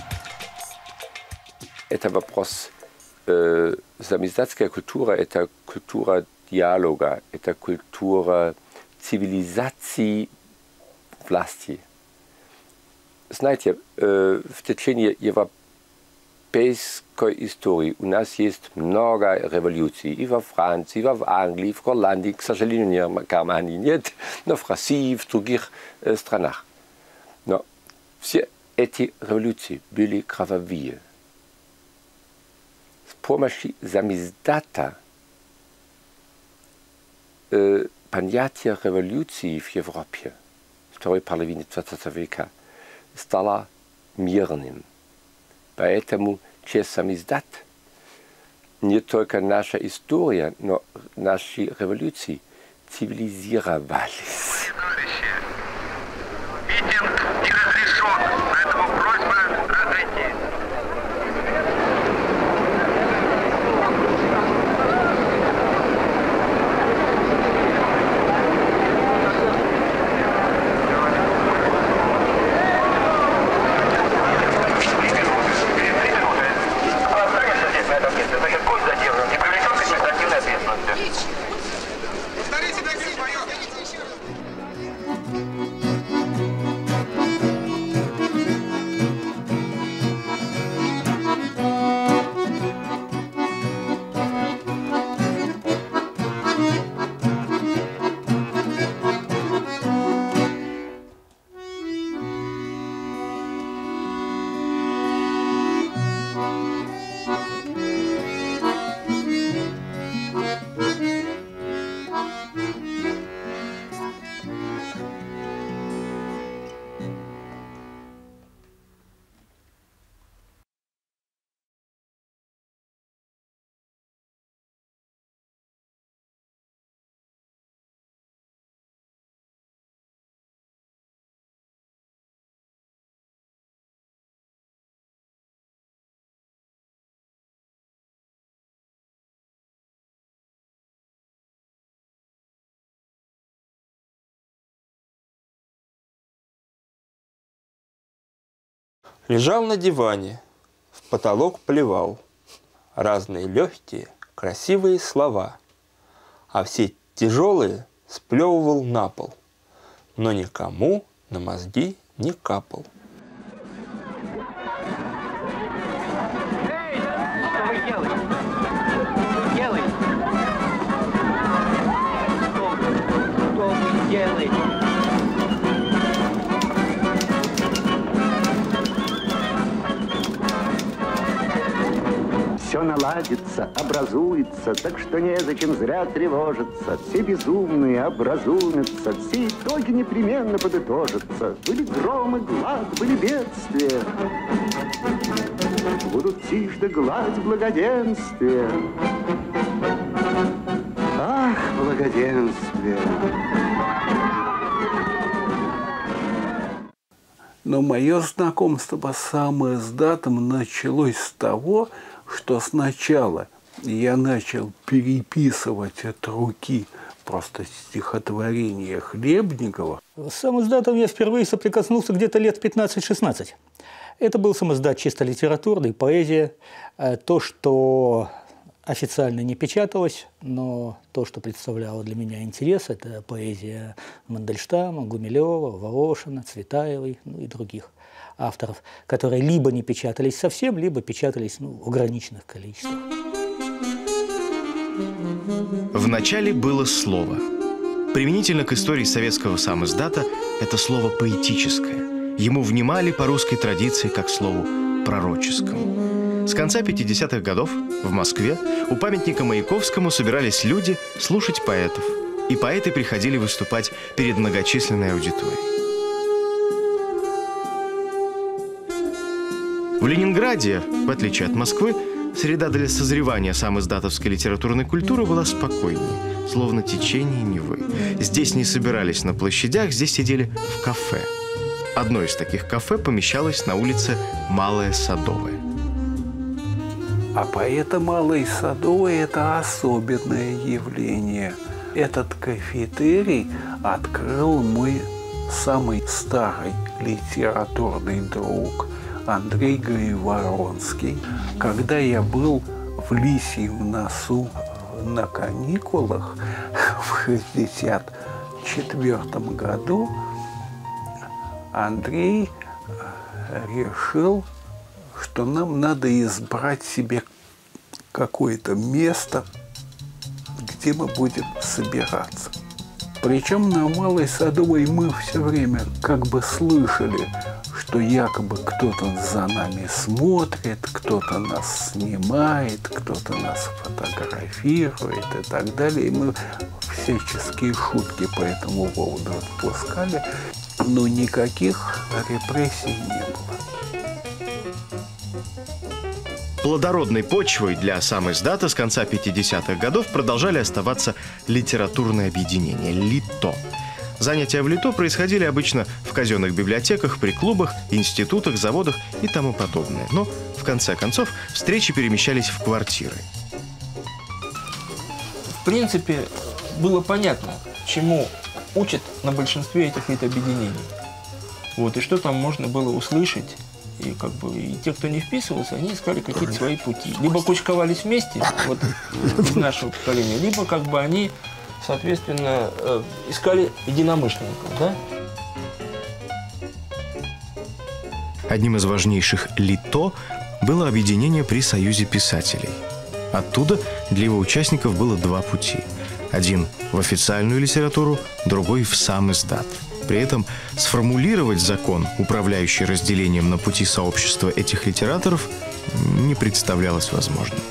Это вопрос. Э, самиздатская культура – это культура диалога, это культура цивилизации власти. Знаете, э, в течение европейской истории у нас есть много революций. И во Франции, и в Англии, и в Голландии, к сожалению, в Германии нет, но в России и в других э, странах. Но все эти революции были кровавые. С помощью самиздата э, понятие революции в Европе второй половины двадцатого века стало мирным. Поэтому через самиздат не только наша история, но наши революции цивилизировались. Митинг не разрешен, поэтому просьба разойтись. Лежал на диване, в потолок плевал. Разные легкие, красивые слова. А все тяжелые сплевывал на пол. Но никому на мозги не капал. Эй, что вы делаете? Делаете? Что, что вы делаете? Все наладится, образуется, так что незачем зря тревожиться. Все безумные образумятся, все итоги непременно подытожатся. Были громы, глад, были бедствия. Будут тишь да гладь, благоденствие. Ах, благоденствие! Но мое знакомство с самоиздатом началось с того, что сначала я начал переписывать от руки просто стихотворение Хлебникова. С самоиздатом я впервые соприкоснулся где-то лет пятнадцать-шестнадцать. Это был самоиздат чисто литературный, поэзия. То, что официально не печаталось, но то, что представляло для меня интерес, это поэзия Мандельштама, Гумилева, Волошина, Цветаевой, ну и других авторов, которые либо не печатались совсем, либо печатались ну, в ограниченных количествах. Вначале было слово. Применительно к истории советского самиздата это слово поэтическое. Ему внимали по русской традиции как слову пророческому. С конца пятидесятых годов в Москве у памятника Маяковскому собирались люди слушать поэтов. и поэты приходили выступать перед многочисленной аудиторией. В Ленинграде, в отличие от Москвы, среда для созревания самоиздатовской литературной культуры была спокойнее, словно течение Невы. Здесь не собирались на площадях, здесь сидели в кафе. Одно из таких кафе помещалось на улице Малая Садовая. А поэта Малой Садовой – это особенное явление. Этот кафетерий открыл мой самый старый литературный друг Андрей Григоровский. Когда я был в Лисьем носу на каникулах в шестьдесят четвёртом году, Андрей решил, что нам надо избрать себе какое-то место, где мы будем собираться. Причем на Малой Садовой мы все время как бы слышали, что якобы кто-то за нами смотрит, кто-то нас снимает, кто-то нас фотографирует и так далее. И мы всяческие шутки по этому поводу отпускали, но никаких репрессий не было. Плодородной почвой для самоиздата с конца пятидесятых годов продолжали оставаться литературные объединения «Лито». Занятия в Лито происходили обычно в казенных библиотеках, при клубах, институтах, заводах и тому подобное. Но, в конце концов, встречи перемещались в квартиры. В принципе, было понятно, чему учат на большинстве этих объединений. Вот, и что там можно было услышать. И, как бы, и те, кто не вписывался, они искали какие-то свои пути. Либо кучковались вместе, вот из нашего поколения, либо как бы они, соответственно, искали единомышленников, да? Одним из важнейших «Лито» было объединение при Союзе писателей. Оттуда для его участников было два пути. Один в официальную литературу, другой в самиздат. При этом сформулировать закон, управляющий разделением на пути сообщества этих литераторов, не представлялось возможным.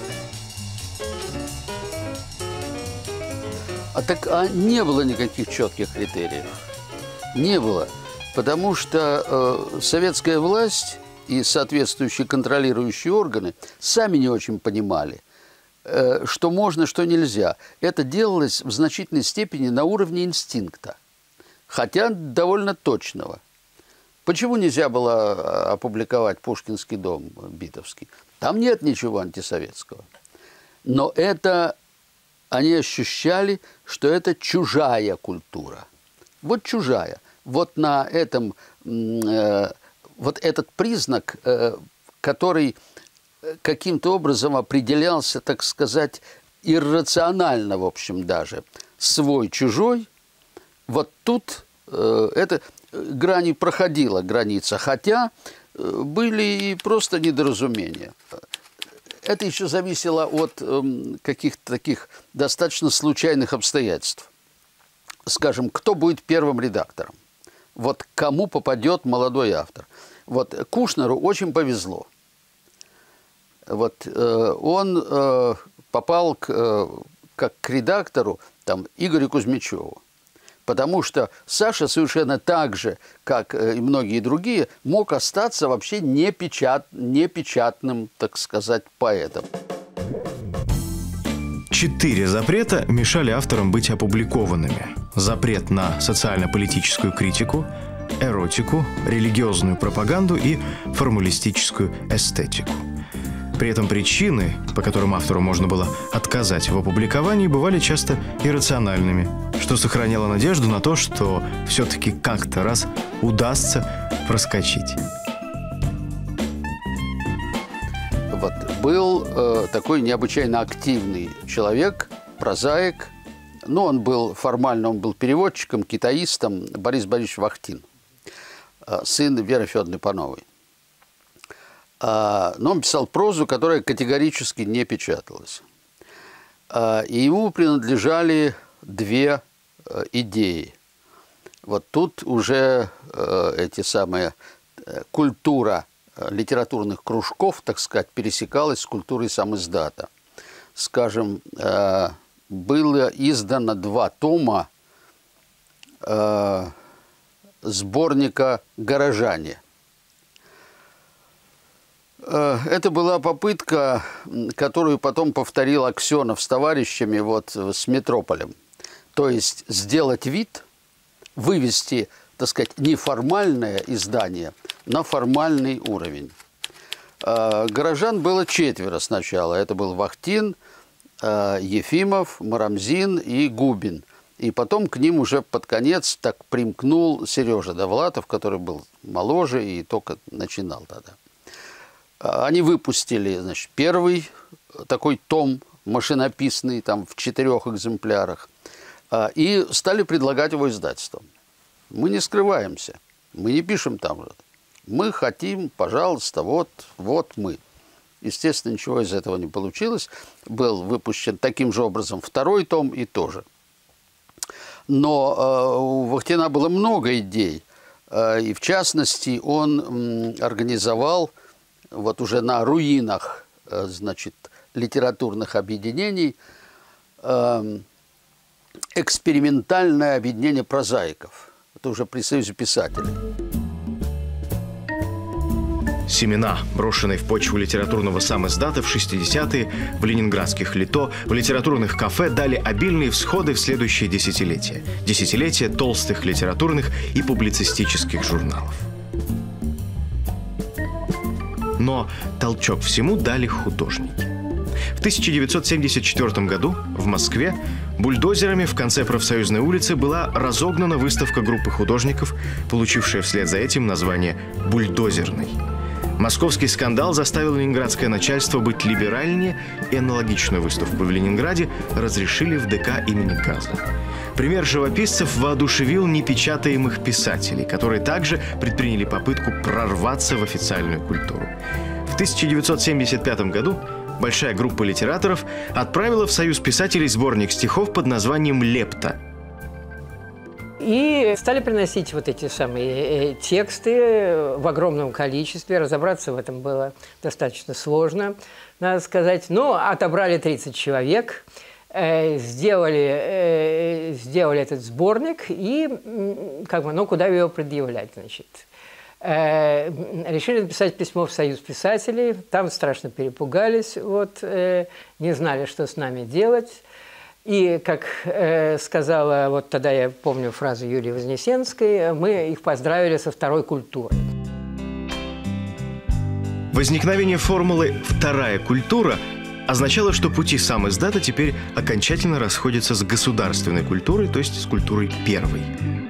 А так а не было никаких четких критериев. Не было. Потому что э, советская власть и соответствующие контролирующие органы сами не очень понимали, э, что можно, что нельзя. Это делалось в значительной степени на уровне инстинкта. Хотя довольно точного. Почему нельзя было опубликовать «Пушкинский дом» битовский? Там нет ничего антисоветского. Но это они ощущали, что это чужая культура. Вот чужая. Вот на этом, э, вот этот признак, э, который каким-то образом определялся, так сказать, иррационально, в общем, даже, свой-чужой, вот тут э, эта грань проходила, граница, хотя э, были и просто недоразумения. Это еще зависело от э, каких-то таких достаточно случайных обстоятельств. Скажем, кто будет первым редактором? Вот кому попадет молодой автор? Вот Кушнеру очень повезло. Вот э, он э, попал к, э, как к редактору там, Игорю Кузьмичеву. Потому что Саша совершенно так же, как и многие другие, мог остаться вообще непечат... непечатным, так сказать, поэтом. Четыре запрета мешали авторам быть опубликованными. Запрет на социально-политическую критику, эротику, религиозную пропаганду и формалистическую эстетику. При этом причины, по которым автору можно было отказать в опубликовании, бывали часто иррациональными, что сохраняло надежду на то, что все-таки как-то раз удастся проскочить. Вот. Был э, такой необычайно активный человек, прозаик. Ну, он был формально, он был переводчиком, китаистом, Борис Борисович Вахтин, э, сын Веры Федоровны Пановой. Но он писал прозу, которая категорически не печаталась. И ему принадлежали две идеи. Вот тут уже эти самые культура литературных кружков, так сказать, пересекалась с культурой самиздата. Скажем, было издано два тома э, сборника «Горожане». Э, это была попытка, которую потом повторил Аксенов с товарищами вот с «Метрополем». То есть сделать вид, вывести, так сказать, неформальное издание на формальный уровень. Э, «Горожан» было четверо сначала. Это был Вахтин, э, Ефимов, Марамзин и Губин. И потом к ним уже под конец так примкнул Сережа Довлатов, который был моложе и только начинал тогда. Они выпустили, значит, первый такой том машинописный, там в четырех экземплярах, и стали предлагать его издательствам. Мы не скрываемся, мы не пишем там же. Мы хотим, пожалуйста, вот, вот мы. Естественно, ничего из этого не получилось. Был выпущен таким же образом второй том и тоже. Но э, у Вахтина было много идей. Э, и в частности, он м, организовал вот уже на руинах э, значит, литературных объединений э, экспериментальное объединение прозаиков. Это уже при Союзе писателей. Семена, брошенные в почву литературного самиздата в шестидесятые, в ленинградских лито, в литературных кафе дали обильные всходы в следующие десятилетия. Десятилетия толстых литературных и публицистических журналов. Но толчок всему дали художники. В тысяча девятьсот семьдесят четвёртом году в Москве бульдозерами в конце Профсоюзной улицы была разогнана выставка группы художников, получившая вслед за этим название «Бульдозерной». Московский скандал заставил ленинградское начальство быть либеральнее, и аналогичную выставку в Ленинграде разрешили в ДК имени Газа. Пример живописцев воодушевил непечатаемых писателей, которые также предприняли попытку прорваться в официальную культуру. В тысяча девятьсот семьдесят пятом году большая группа литераторов отправила в Союз писателей сборник стихов под названием «Лепта». И стали приносить вот эти самые тексты в огромном количестве. Разобраться в этом было достаточно сложно, надо сказать. Но отобрали тридцать человек, сделали, сделали этот сборник и, как бы, ну, куда его предъявлять, значит. Решили написать письмо в Союз писателей. Там страшно перепугались, вот, не знали, что с нами делать. И, как э, сказала, вот тогда я помню фразу Юлии Вознесенской, мы их поздравили со второй культурой. Возникновение формулы «вторая культура» означало, что пути самиздата теперь окончательно расходятся с государственной культурой, то есть с культурой первой.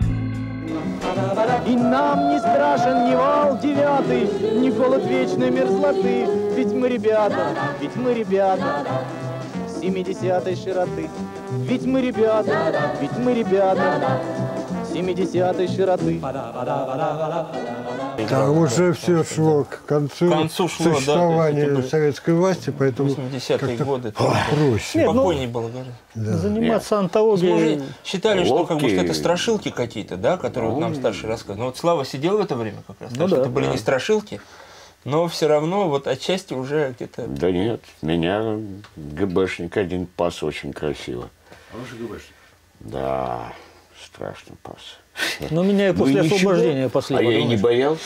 И нам не страшен ни вал девятый, ни холод вечной мерзлоты, ведь мы ребята, ведь мы ребята семидесятой широты. Ведь мы ребята, ведь мы ребята семидесятой широты. А уже все шло к концу, к концу шло, существования да, советской власти, поэтому восьмидесятые годы проще. Спокойнее было говорить. Да. Заниматься Нет. антологией. Мы считали, что как бы, это страшилки какие-то, да, которые вот нам старшие рассказывали. Но вот Слава сидел в это время как раз, ну, так да, что это были да. не страшилки. Но все равно вот отчасти уже где-то... Да нет, меня ГБшник один пас очень красиво. А вы же ГБшник? Да, страшный пас. Но меня и после освобождения пасли. А я и не боялся.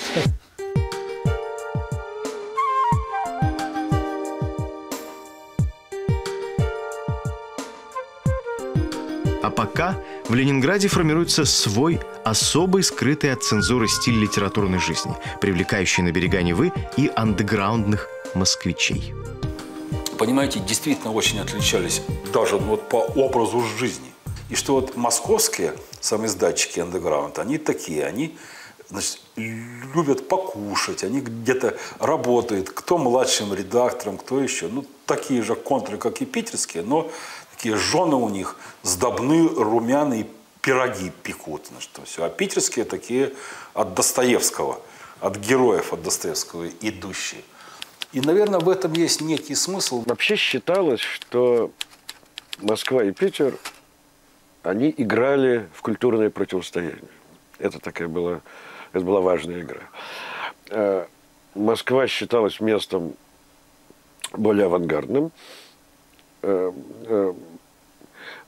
А пока в Ленинграде формируется свой особый, скрытый от цензуры стиль литературной жизни, привлекающий на берега Невы и андеграундных москвичей. Понимаете, действительно очень отличались даже вот по образу жизни. И что вот московские самиздатчики андеграунд, они такие, они, значит, любят покушать, они где-то работают, кто младшим редактором, кто еще. Ну, такие же контры, как и питерские, но такие жены у них сдобны, румяные пироги пекут. Значит, все. А питерские такие от Достоевского, от героев от Достоевского идущие. И, наверное, в этом есть некий смысл. Вообще считалось, что Москва и Питер, они играли в культурное противостояние. Это такая была, это была важная игра. Москва считалась местом более авангардным.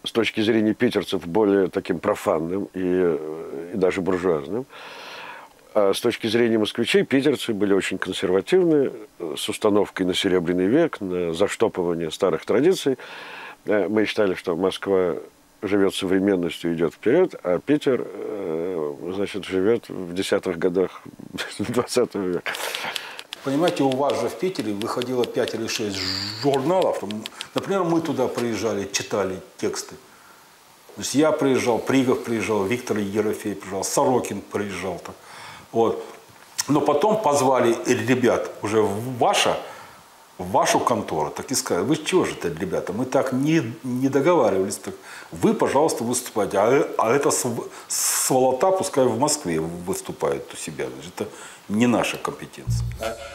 с точки зрения питерцев более таким профанным и, и даже буржуазным. А с точки зрения москвичей, питерцы были очень консервативны, с установкой на Серебряный век, на заштопывание старых традиций. Мы считали, что Москва живет современностью, идет вперед, а Питер, значит, живет в десятых годах двадцатого века. Понимаете, у вас же в Питере выходило пять или шесть журналов. Например, мы туда приезжали, читали тексты. То есть я приезжал, Пригов приезжал, Виктор Ерофеев приезжал, Сорокин приезжал. Так. Вот. Но потом позвали ребят уже в, ваша, в вашу контору, так и сказали, вы чего же это, ребята, мы так не, не договаривались. Так. Вы, пожалуйста, выступайте, а, а эта сволота пускай в Москве выступает у себя. Это не наша компетенция.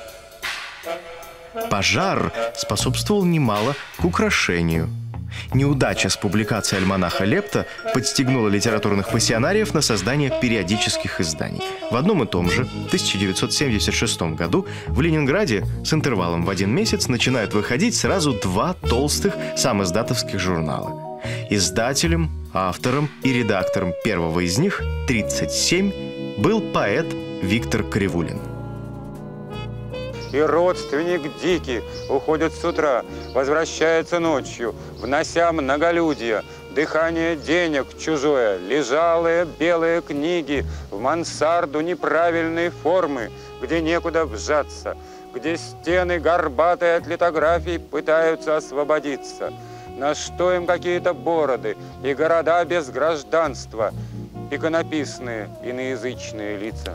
Пожар способствовал немало к украшению. Неудача с публикацией альманаха «Лепта» подстегнула литературных пассионариев на создание периодических изданий. В одном и том же, тысяча девятьсот семьдесят шестом году, в Ленинграде с интервалом в один месяц начинают выходить сразу два толстых самиздатовских журнала. Издателем, автором и редактором первого из них, тридцать семь, был поэт Виктор Кривулин. И родственник дикий уходит с утра, возвращается ночью, внося многолюдье, дыхание денег чужое, лежалые белые книги в мансарду неправильной формы, где некуда вжаться, где стены горбатые от литографий пытаются освободиться. На что им какие-то бороды и города без гражданства, иконописные иноязычные лица.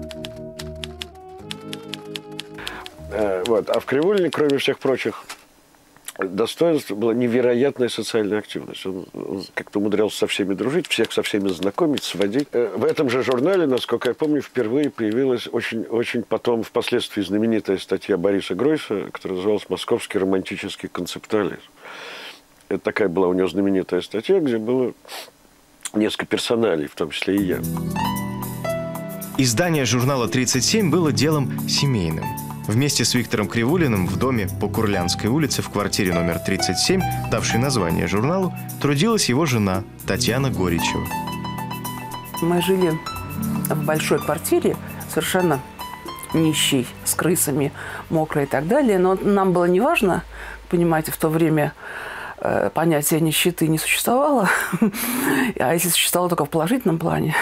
Вот. А в Кривулине, кроме всех прочих достоинств, была невероятная социальная активность. Он, он как-то умудрялся со всеми дружить, всех со всеми знакомить, сводить. В этом же журнале, насколько я помню, впервые появилась очень, очень потом, впоследствии, знаменитая статья Бориса Гройса, которая называлась «Московский романтический концептуализм». Это такая была у него знаменитая статья, где было несколько персоналей, в том числе и я. Издание журнала «тридцать семь» было делом семейным. Вместе с Виктором Кривулиным в доме по Курлянской улице в квартире номер тридцать семь, давшей название журналу, трудилась его жена Татьяна Горичева. Мы жили в большой квартире, совершенно нищей, с крысами, мокрой и так далее. Но нам было неважно, понимаете, в то время э, понятия нищеты не существовало, а если существовало, только в положительном плане.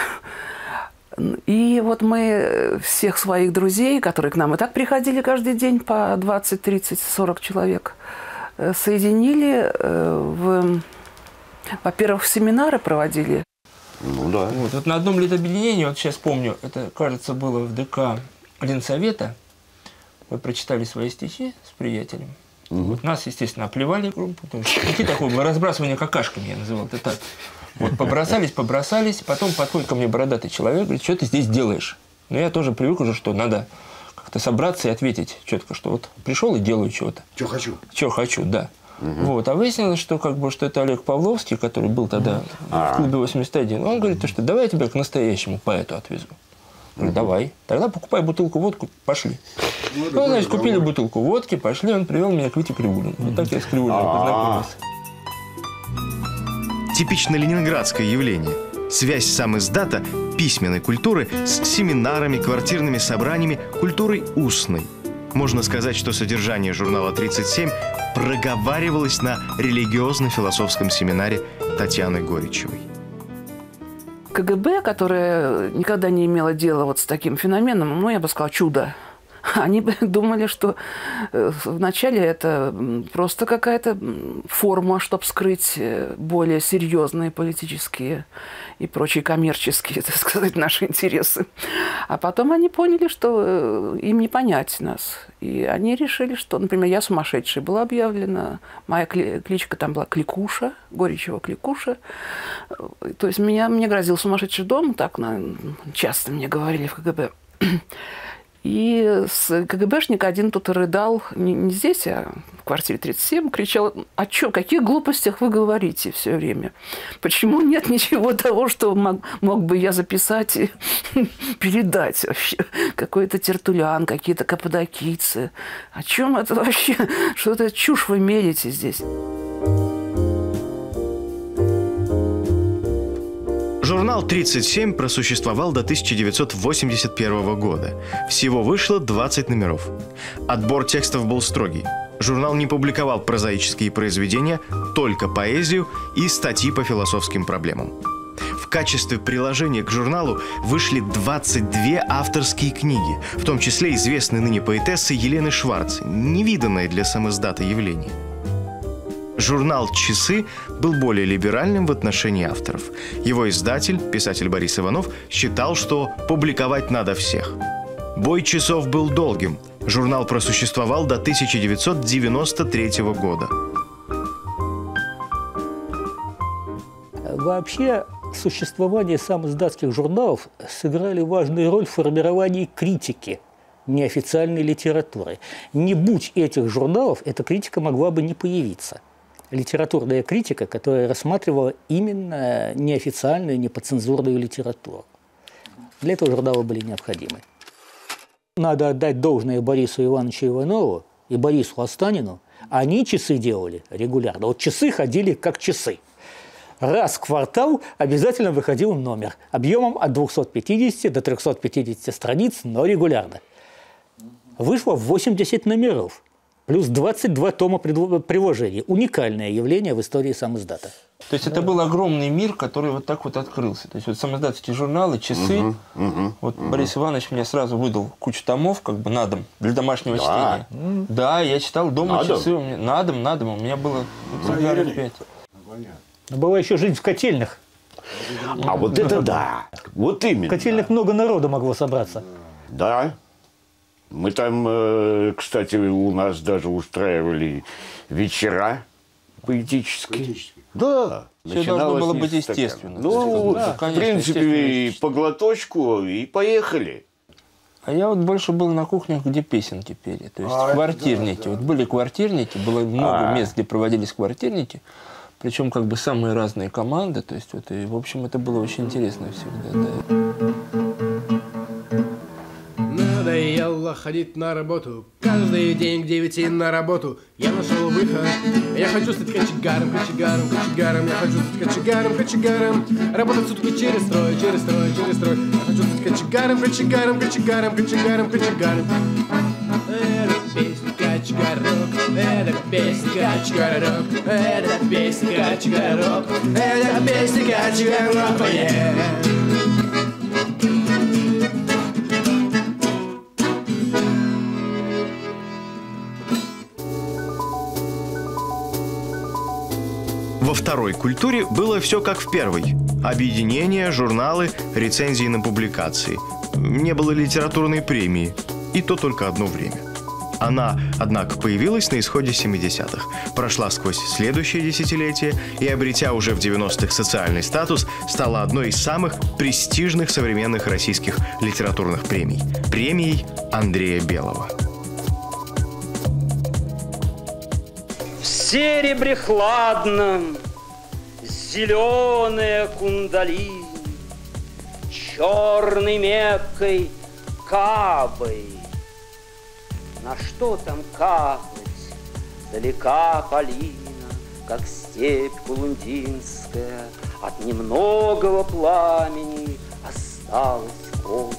И вот мы всех своих друзей, которые к нам и так приходили каждый день по двадцать, тридцать, сорок человек, соединили в, во-первых, семинары проводили. Ну да. Вот, вот на одном литобъединении, вот сейчас помню, это, кажется, было в ДК Ленсовета, мы прочитали свои стихи с приятелем. Угу. Вот нас, естественно, оплевали группу. Стихи такое было, разбрасывание какашками, я называл это так. Вот побросались, побросались, потом подходит ко мне бородатый человек, говорит, что ты здесь делаешь? Но я тоже привык уже, что надо как-то собраться и ответить четко, что вот пришел и делаю чего-то. Что хочу. Что хочу, да. Угу. Вот. А выяснилось, что, как бы, что это Олег Павловский, который был тогда а-а-а. в клубе восемьдесят один. Он говорит, что давай я тебя к настоящему поэту отвезу. Я говорю, давай. Тогда покупай бутылку водку, пошли. Ну, ну значит, купили бутылку водки, пошли, он привел меня к Вите Кривулину. Вот так я с Кривулиным познакомился. Типично ленинградское явление – связь самиздата, письменной культуры с семинарами, квартирными собраниями, культурой устной. Можно сказать, что содержание журнала «тридцать семь» проговаривалось на религиозно-философском семинаре Татьяны Горичевой. КГБ, которое никогда не имело дела вот с таким феноменом, ну, я бы сказала, чудо. Они думали, что вначале это просто какая-то форма, чтобы скрыть более серьезные политические и прочие коммерческие, так сказать, наши интересы. А потом они поняли, что им не понять нас. И они решили, что, например, я сумасшедшая была объявлена, моя кличка там была Кликуша, Горичева Кликуша. То есть меня, мне грозил сумасшедший дом, так часто мне говорили в КГБ. И КГБшник один тут рыдал, не, не здесь, а в квартире тридцать семь, кричал, о чем, о каких глупостях вы говорите все время? Почему нет ничего того, что мог, мог бы я записать и передать вообще? Какой-то Тертулиан, какие-то каппадокийцы. О чем это вообще? Что это чушь вы мелите здесь? Журнал «тридцать семь» просуществовал до тысяча девятьсот восемьдесят первого года. Всего вышло двадцать номеров. Отбор текстов был строгий. Журнал не публиковал прозаические произведения, только поэзию и статьи по философским проблемам. В качестве приложения к журналу вышли двадцать две авторские книги, в том числе известной ныне поэтессы Елены Шварц, невиданное для самиздата явление. Журнал «Часы» был более либеральным в отношении авторов. Его издатель, писатель Борис Иванов, считал, что публиковать надо всех. Бой часов был долгим. Журнал просуществовал до тысяча девятьсот девяносто третьего года. Вообще, существование самиздатских журналов сыграли важную роль в формировании критики неофициальной литературы. Не будь этих журналов, эта критика могла бы не появиться. Литературная критика, которая рассматривала именно неофициальную, неподцензурную литературу. Для этого журналы были необходимы. Надо отдать должное Борису Ивановичу Иванову и Борису Останину. Они часы делали регулярно. Вот часы ходили как часы. Раз в квартал обязательно выходил номер объемом от двухсот пятидесяти до трёхсот пятидесяти страниц, но регулярно. Вышло восемьдесят номеров. Плюс двадцать два тома приложений. Уникальное явление в истории самиздата. То есть это был огромный мир, который вот так вот открылся. То есть вот самиздатские журналы, часы. Угу, угу, вот угу. Борис Иванович мне сразу выдал кучу томов, как бы на дом, для домашнего да. чтения. Угу. Да, я читал дома на часы. Дом. У меня, на дом, на дом. У меня было экземпляров пять. Но была еще жизнь в котельных. А вот это да. Вот именно. В котельных много народу могло собраться. Да. Мы там, кстати, у нас даже устраивали вечера поэтические. поэтические. Да. Все должно было быть естественно. Ну, да, конечно, в принципе, по глоточку и поехали. А я вот больше был на кухнях, где песенки пели. То есть а, квартирники. Да, да. Вот были квартирники, было много а. мест, где проводились квартирники. Причем как бы самые разные команды. То есть вот, и, в общем, это было очень интересно всегда. Да. Надоело ходить на работу, каждый день к девяти на работу. Я нашел выход, я хочу стать кочегаром, кочегаром, кочегаром. Я хочу стать кочегаром, кочегаром. Работать сутки через строй, через строй, через строй. Я хочу стать кочегаром, кочегаром, кочегаром, кочегаром, кочегаром. Это песня кочегарок, это песня кочегарок, это песня кочегарок, это песня кочегарок, yeah. Во второй культуре было все как в первой. Объединения, журналы, рецензии на публикации. Не было литературной премии. И то только одно время. Она, однако, появилась на исходе семидесятых, прошла сквозь следующее десятилетие и, обретя уже в девяностых социальный статус, стала одной из самых престижных современных российских литературных премий – премией Андрея Белого. В серебре хладном зеленая кундалини, черной меккой кабой. На что там капать, далека полина, как степь кулундинская, от немногого пламени осталась копоть.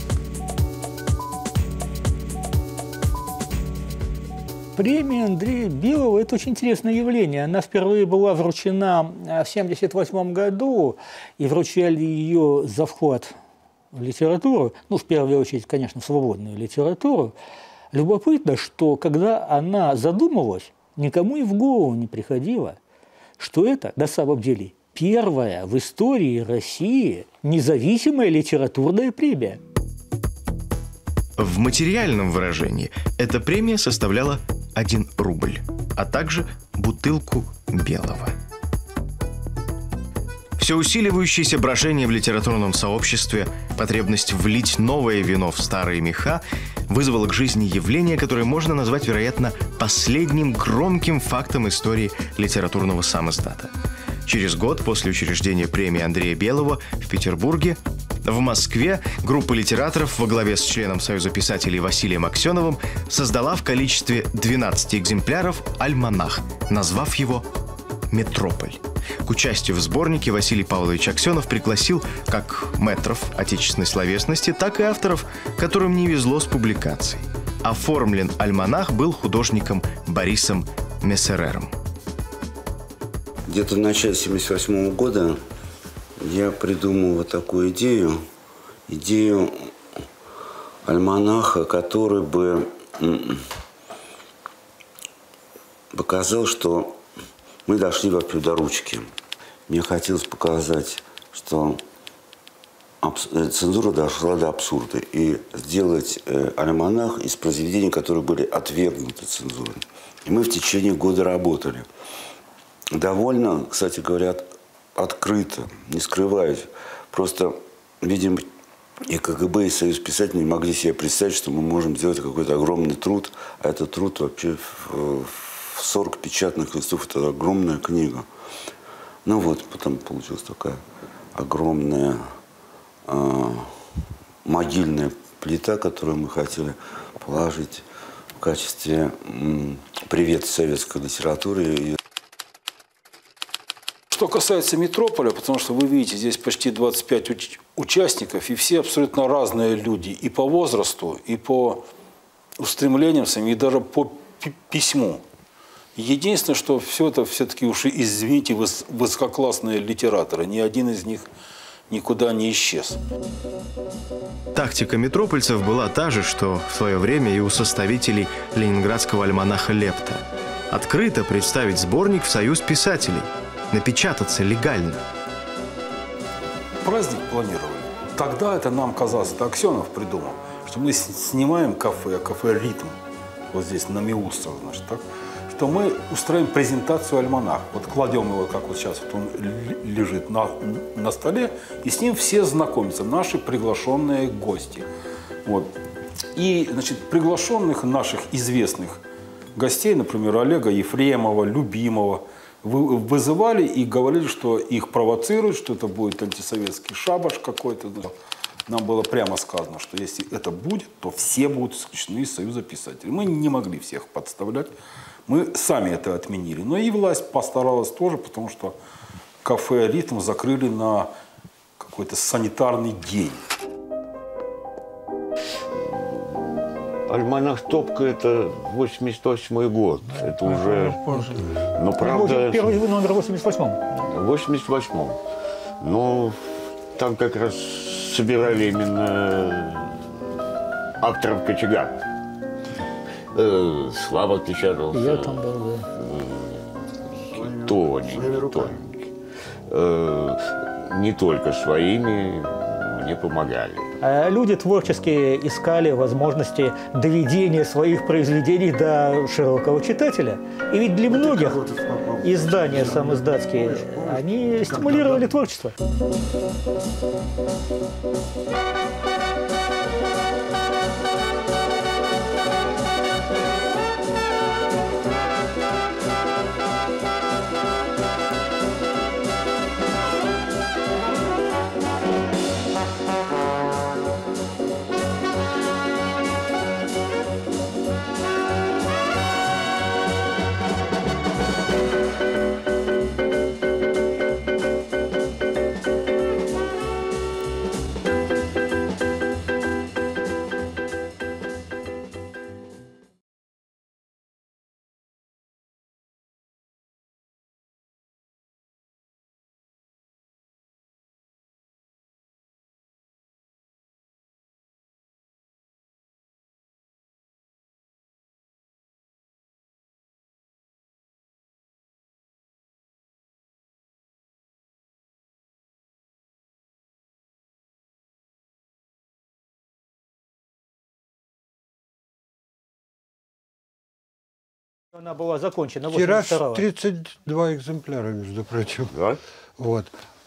Премия Андрея Белого – это очень интересное явление. Она впервые была вручена в семьдесят восьмом году, и вручали ее за вклад в литературу, ну, в первую очередь, конечно, в свободную литературу. Любопытно, что когда она задумывалась, никому и в голову не приходило, что это, на самом деле, первая в истории России независимая литературная премия. В материальном выражении эта премия составляла один рубль, а также бутылку белого. Все усиливающееся брожение в литературном сообществе, потребность влить новое вино в старые меха вызвало к жизни явление, которое можно назвать, вероятно, последним громким фактом истории литературного самиздата. Через год после учреждения премии Андрея Белого в Петербурге, в Москве группа литераторов во главе с членом Союза писателей Василием Аксеновым создала в количестве двенадцати экземпляров альманах, назвав его «Метрополь». К участию в сборнике Василий Павлович Аксенов пригласил как мэтров отечественной словесности, так и авторов, которым не везло с публикацией. Оформлен альманах был художником Борисом Мессерером. Где-то в начале семьдесят восьмого года я придумал вот такую идею, идею альманаха, который бы показал, что мы дошли вообще до ручки. Мне хотелось показать, что цензура дошла до абсурда, и сделать альманах из произведений, которые были отвергнуты цензурой. И мы в течение года работали. Довольно, кстати говоря, открыто, не скрываясь. Просто, видимо, и КГБ, и Союз писателей могли себе представить, что мы можем сделать какой-то огромный труд, а этот труд вообще в сорок печатных листов, это огромная книга. Ну вот, потом получилась такая огромная э, могильная плита, которую мы хотели положить в качестве м, привета советской литературы. Что касается метрополя, потому что вы видите, здесь почти двадцать пять уч участников, и все абсолютно разные люди и по возрасту, и по устремлениям своим, и даже по письму. Единственное, что все это все-таки уж, извините, выс высококлассные литераторы. Ни один из них никуда не исчез. Тактика метропольцев была та же, что в свое время и у составителей ленинградского альманаха «Лепта». Открыто представить сборник в Союз писателей. Напечататься легально. Праздник планировали. Тогда это нам казалось, это Аксенов придумал, что мы снимаем кафе, кафе «Ритм», вот здесь на Миусцах, значит, так, что мы устраиваем презентацию альманаха. Вот кладем его, как вот сейчас, вот он лежит на, на столе, и с ним все знакомятся, наши приглашенные гости. Вот. И, значит, приглашенных наших известных гостей, например, Олега Ефремова, Любимого, вызывали и говорили, что их провоцируют, что это будет антисоветский шабаш какой-то. Нам было прямо сказано, что если это будет, то все будут исключены из Союза писателей. Мы не могли всех подставлять. Мы сами это отменили. Но и власть постаралась тоже, потому что кафе «Ритм» закрыли на какой-то санитарный день. Альманах «Топка» — это восемьдесят восьмой год. Это уже... Но правда... Первый номер в восемьдесят восьмом. В восемьдесят восьмом. Но там как раз собирали именно авторов «Кочегар». Э, Слава печатался. Я там был, да. Тоненький, тоненький. Э, не только своими, мне помогали. Люди творчески искали возможности доведения своих произведений до широкого читателя. И ведь для многих издания самоиздатские, они стимулировали творчество. Она была закончена в Тираж восемьдесят втором. тридцать два экземпляра, между прочим. Да? Вот.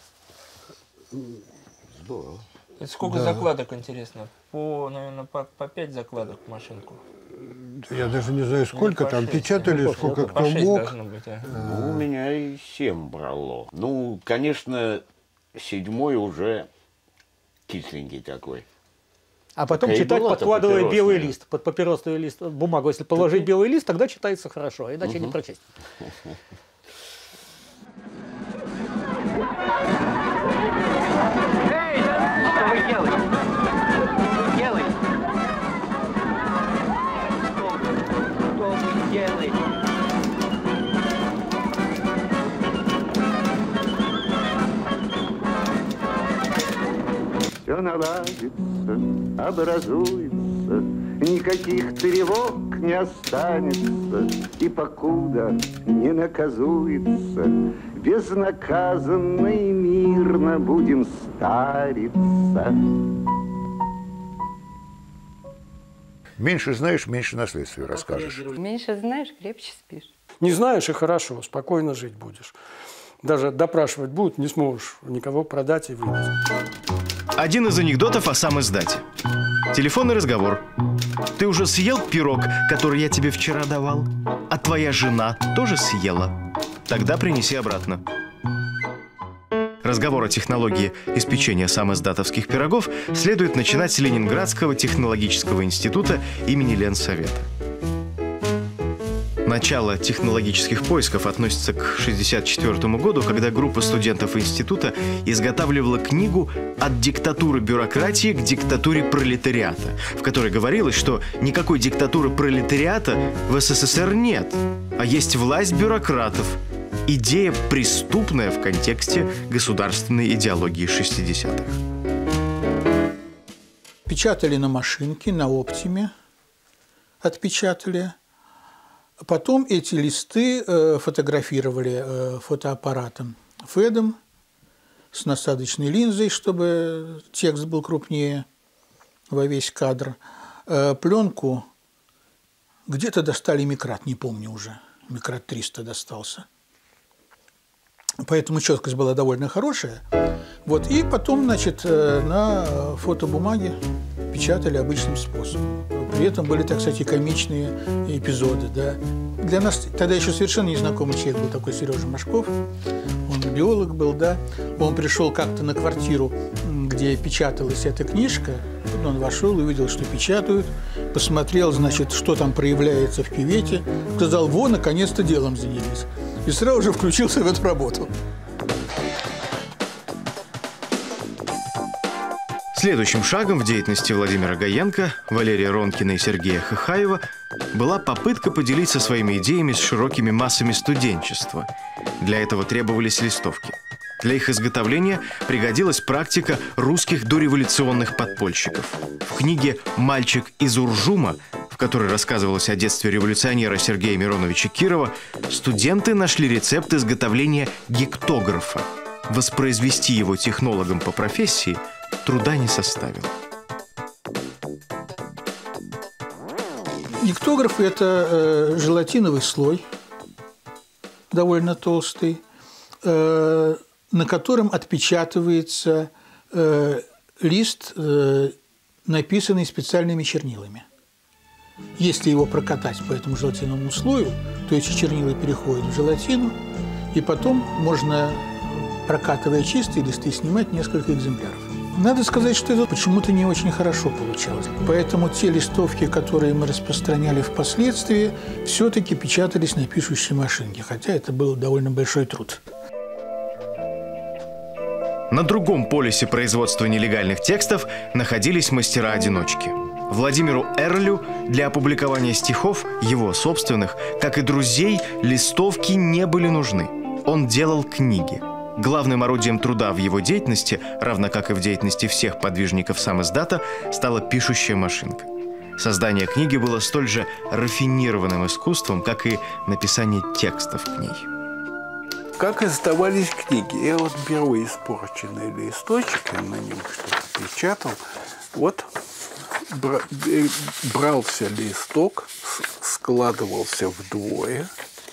Здорово. Это сколько Да. закладок, интересно? По, наверное, по, по пять закладок в машинку. Я даже не знаю, сколько Ну, там шесть. печатали, Ну, сколько по кто шесть мог. должно быть, а. Ну, у меня и семь брало. Ну, конечно, седьмой уже кисленький такой. А потом Такая и читать, была-то подкладывая белый папиросная. лист, под папиросный лист, бумагу. Если положить белый лист, тогда читается хорошо, иначе не Мгм. прочесть. делай. Все наладится, образуется, никаких тревог не останется, и покуда не наказуется, безнаказанно и мирно будем стариться. Меньше знаешь, меньше наследствия расскажешь. Меньше знаешь, крепче спишь. Не знаешь, и хорошо, спокойно жить будешь. Даже допрашивать будут, не сможешь никого продать и выдать. Один из анекдотов о самиздате. Телефонный разговор. Ты уже съел пирог, который я тебе вчера давал? А твоя жена тоже съела? Тогда принеси обратно. Разговор о технологии испечения самиздатовских пирогов следует начинать с Ленинградского технологического института имени Ленсовета. Начало технологических поисков относится к шестьдесят четвёртому году, когда группа студентов института изготавливала книгу «От диктатуры бюрократии к диктатуре пролетариата», в которой говорилось, что никакой диктатуры пролетариата в СССР нет, а есть власть бюрократов. Идея преступная в контексте государственной идеологии шестидесятых. Печатали на машинке, на оптиме отпечатали. Потом эти листы э, фотографировали э, фотоаппаратом фэдом с насадочной линзой, чтобы текст был крупнее во весь кадр. Э, пленку где-то достали микрат, не помню уже. Микрат триста достался. Поэтому четкость была довольно хорошая. Вот. И потом, значит, э, на фотобумаге печатали обычным способом. При этом были, так сказать, и комичные эпизоды. Да. Для нас тогда еще совершенно незнакомый человек был такой Сережа Машков. Он биолог был, да. Он пришел как-то на квартиру, где печаталась эта книжка. Он вошел, увидел, что печатают, посмотрел, значит, что там проявляется в кювете. Сказал: во, наконец-то делом занялись. И сразу же включился в эту работу. Следующим шагом в деятельности Владимира Гаенко, Валерия Ронкина и Сергея Хохаева была попытка поделиться своими идеями с широкими массами студенчества. Для этого требовались листовки. Для их изготовления пригодилась практика русских дореволюционных подпольщиков. В книге «Мальчик из Уржума», в которой рассказывалось о детстве революционера Сергея Мироновича Кирова, студенты нашли рецепт изготовления гектографа. Воспроизвести его технологам по профессии труда не составило. Гектограф – это э, желатиновый слой, довольно толстый, э, на котором отпечатывается э, лист, э, написанный специальными чернилами. Если его прокатать по этому желатиновому слою, то эти чернила переходят в желатину, и потом можно, прокатывая чистые листы, снимать несколько экземпляров. Надо сказать, что это почему-то не очень хорошо получалось. Поэтому те листовки, которые мы распространяли впоследствии, все-таки печатались на пишущей машинке, хотя это был довольно большой труд. На другом полюсе производства нелегальных текстов находились мастера-одиночки. Владимиру Эрлю для опубликования стихов, его собственных, как и друзей, листовки не были нужны. Он делал книги. Главным орудием труда в его деятельности, равно как и в деятельности всех подвижников самиздата, стала пишущая машинка. Создание книги было столь же рафинированным искусством, как и написание текстов к ней. Как издавались книги? Я вот беру испорченный листочек, я на нем что-то печатал. Вот брался листок, складывался вдвое,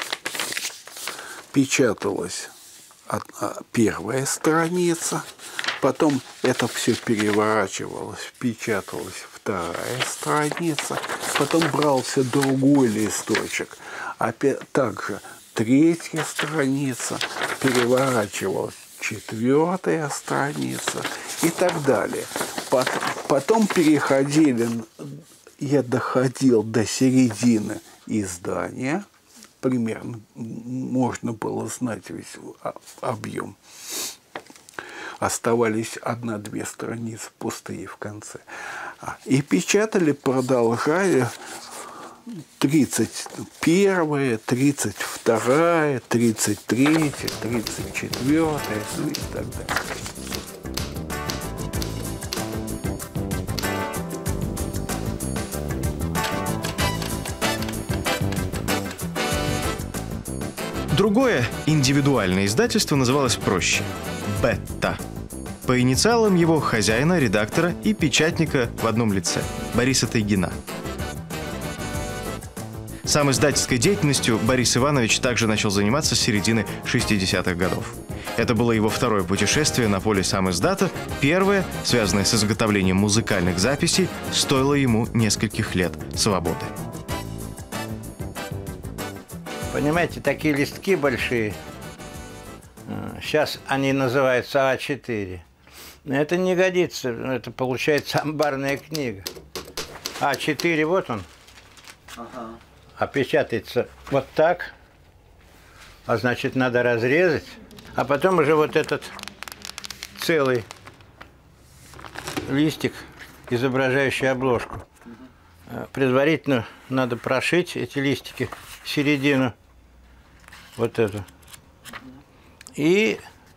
печаталось первая страница, потом это все переворачивалось, печаталась вторая страница, потом брался другой листочек, опять также третья страница, переворачивалась четвертая страница и так далее. Потом переходили, я доходил до середины издания, примерно можно было знать весь объем. Оставались одна-две страницы пустые в конце. И печатали, продолжая тридцать первая, тридцать вторая, тридцать третья, тридцать четвёртая, ну и так далее. Другое индивидуальное издательство называлось проще – «Бетта». По инициалам его хозяина, редактора и печатника в одном лице – Бориса Тайгина. Сам издательской деятельностью Борис Иванович также начал заниматься с середины шестидесятых годов. Это было его второе путешествие на поле самиздата. Первое, связанное с изготовлением музыкальных записей, стоило ему нескольких лет свободы. Понимаете, такие листки большие, сейчас они называются а четыре. Но это не годится, это получается амбарная книга. а четыре, вот он, ага. А печатается вот так, а значит надо разрезать, а потом уже вот этот целый листик, изображающий обложку. Предварительно надо прошить эти листики, середину, вот эту, и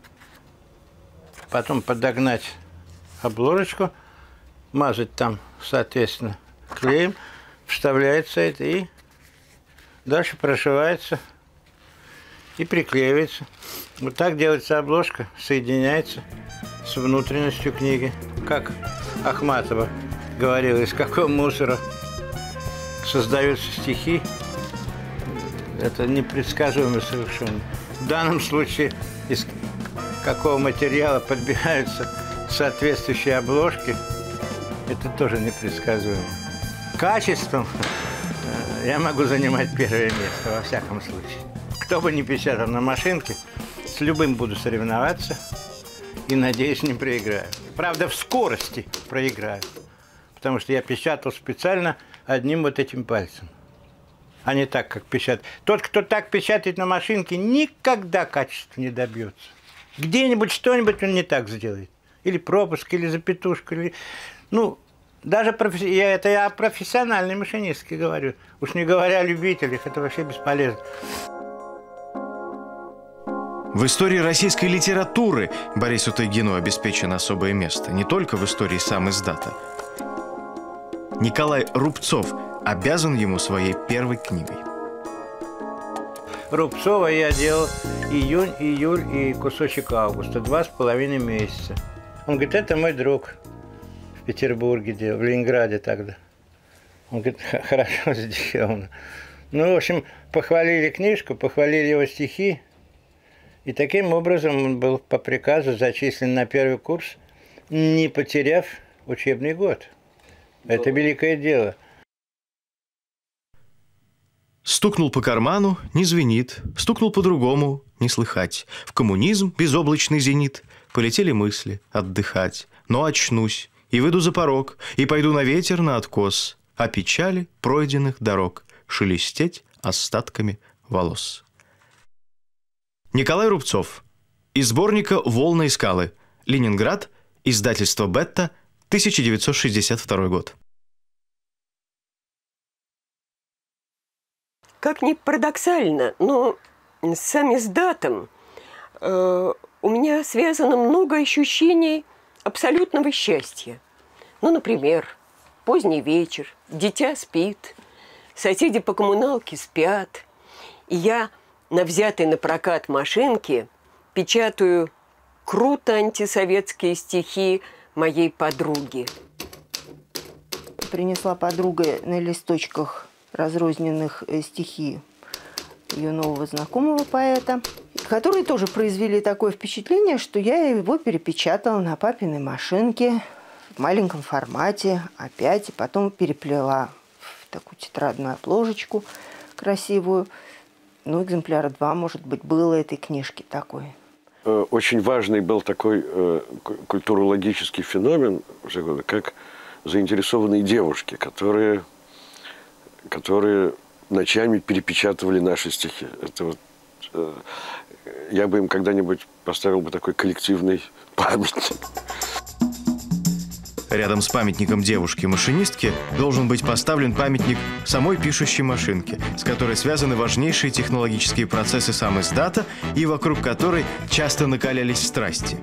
потом подогнать обложечку, мазать там, соответственно, клеем, вставляется это и дальше прошивается и приклеивается. Вот так делается обложка, соединяется с внутренностью книги. Как Ахматова говорила, из какого мусора создаются стихи, это непредсказуемо совершенно. В данном случае из какого материала подбираются соответствующие обложки, это тоже непредсказуемо. Качеством я могу занимать первое место, во всяком случае. Кто бы ни печатал на машинке, с любым буду соревноваться и, надеюсь, не проиграю. Правда, в скорости проиграю, потому что я печатал специально одним вот этим пальцем, а не так, как печатать. Тот, кто так печатает на машинке, никогда качества не добьется. Где-нибудь что-нибудь он не так сделает. Или пропуск, или запятушку, или... Ну, даже профи... я, это я о профессиональной машинистке говорю. Уж не говоря о любителях, это вообще бесполезно. В истории российской литературы Борису Тайгину обеспечено особое место. Не только в истории самиздата. Николай Рубцов обязан ему своей первой книгой. Рубцова я делал июнь, июль и кусочек августа, два с половиной месяца. Он говорит, это мой друг в Петербурге делал, в Ленинграде тогда. Он говорит, хорошо сделано. Ну, в общем, похвалили книжку, похвалили его стихи. И таким образом он был по приказу зачислен на первый курс, не потеряв учебный год. Это великое дело. Стукнул по карману — не звенит, стукнул по-другому — не слыхать. В коммунизм безоблачный зенит полетели мысли отдыхать. Но очнусь и выйду за порог, и пойду на ветер на откос, о печали пройденных дорог шелестеть остатками волос. Николай Рубцов. Из сборника «Волны и скалы». Ленинград. Издательство «Бетта». тысяча девятьсот шестьдесят второй год. Как ни парадоксально, но с самиздатом э, у меня связано много ощущений абсолютного счастья. Ну, например, поздний вечер, дитя спит, соседи по коммуналке спят, и я на взятой на прокат машинке печатаю круто антисоветские стихи моей подруги. Принесла подруга на листочках разрозненных стихи ее нового знакомого поэта, которые тоже произвели такое впечатление, что я его перепечатала на папиной машинке в маленьком формате опять, и потом переплела в такую тетрадную обложечку красивую. Ну, экземпляра два, может быть, было этой книжки такой. Очень важный был такой э, культурологический феномен, как заинтересованные девушки, которые, которые ночами перепечатывали наши стихи. Это вот, э, я бы им когда-нибудь поставил бы такой коллективный памятник. Рядом с памятником девушке-машинистке должен быть поставлен памятник самой пишущей машинке, с которой связаны важнейшие технологические процессы самиздата и вокруг которой часто накалялись страсти.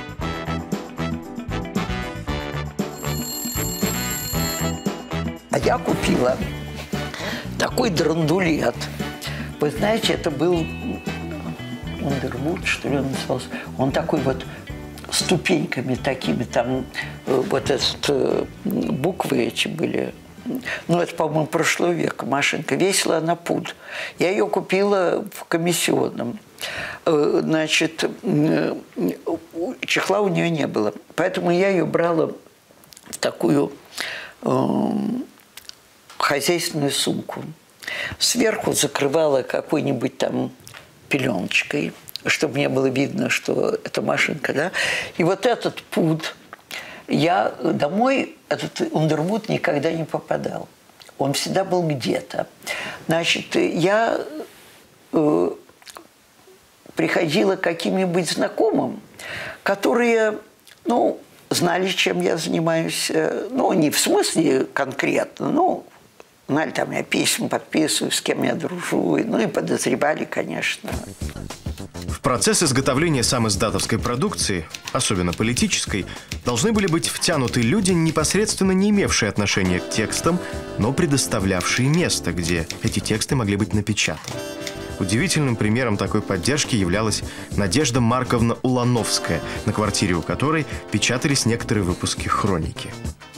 А я купила такой драндулет. Вы знаете, это был Ундервуд, что ли он назывался. Он такой вот ступеньками такими, там вот этот, буквы эти были. Ну, это, по-моему, прошлого века машинка. Весила она пуд. Я ее купила в комиссионном. Значит, чехла у нее не было. Поэтому я ее брала в такую э, хозяйственную сумку. Сверху закрывала какой-нибудь там пеленочкой, чтобы не было видно, что это машинка, да. И вот этот пуд, я домой, этот Ундервуд никогда не попадал. Он всегда был где-то. Значит, я э, приходила к каким-нибудь знакомым, которые, ну, знали, чем я занимаюсь. Ну, не в смысле конкретно, ну, знали, там я письма подписываю, с кем я дружу, ну и подозревали, конечно. В процесс изготовления самиздатовской продукции, особенно политической, должны были быть втянуты люди, непосредственно не имевшие отношения к текстам, но предоставлявшие место, где эти тексты могли быть напечатаны. Удивительным примером такой поддержки являлась Надежда Марковна Улановская, на квартире у которой печатались некоторые выпуски «Хроники».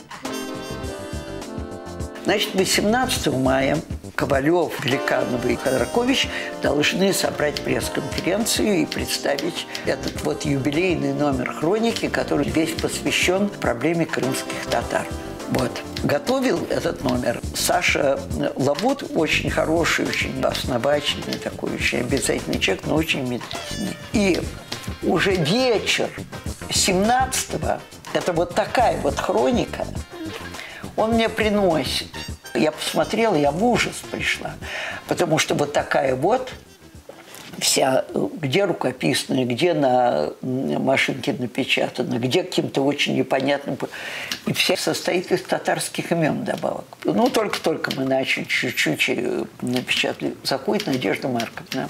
Значит, восемнадцатого мая Ковалев, Великанов и Ходоркович должны собрать пресс-конференцию и представить этот вот юбилейный номер «Хроники», который весь посвящен проблеме крымских татар. Вот. Готовил этот номер Саша Лабут, очень хороший, очень основательный, такой очень обязательный человек, но очень медленный. И уже вечер семнадцатого, это вот такая вот хроника, он мне приносит. Я посмотрела, я в ужас пришла, потому что вот такая вот вся, где рукописная, где на машинке напечатана, где каким-то очень непонятным... И вся состоит из татарских имен добавок. Ну, только-только мы начали чуть-чуть напечатали. Заходит Надежда Марковна.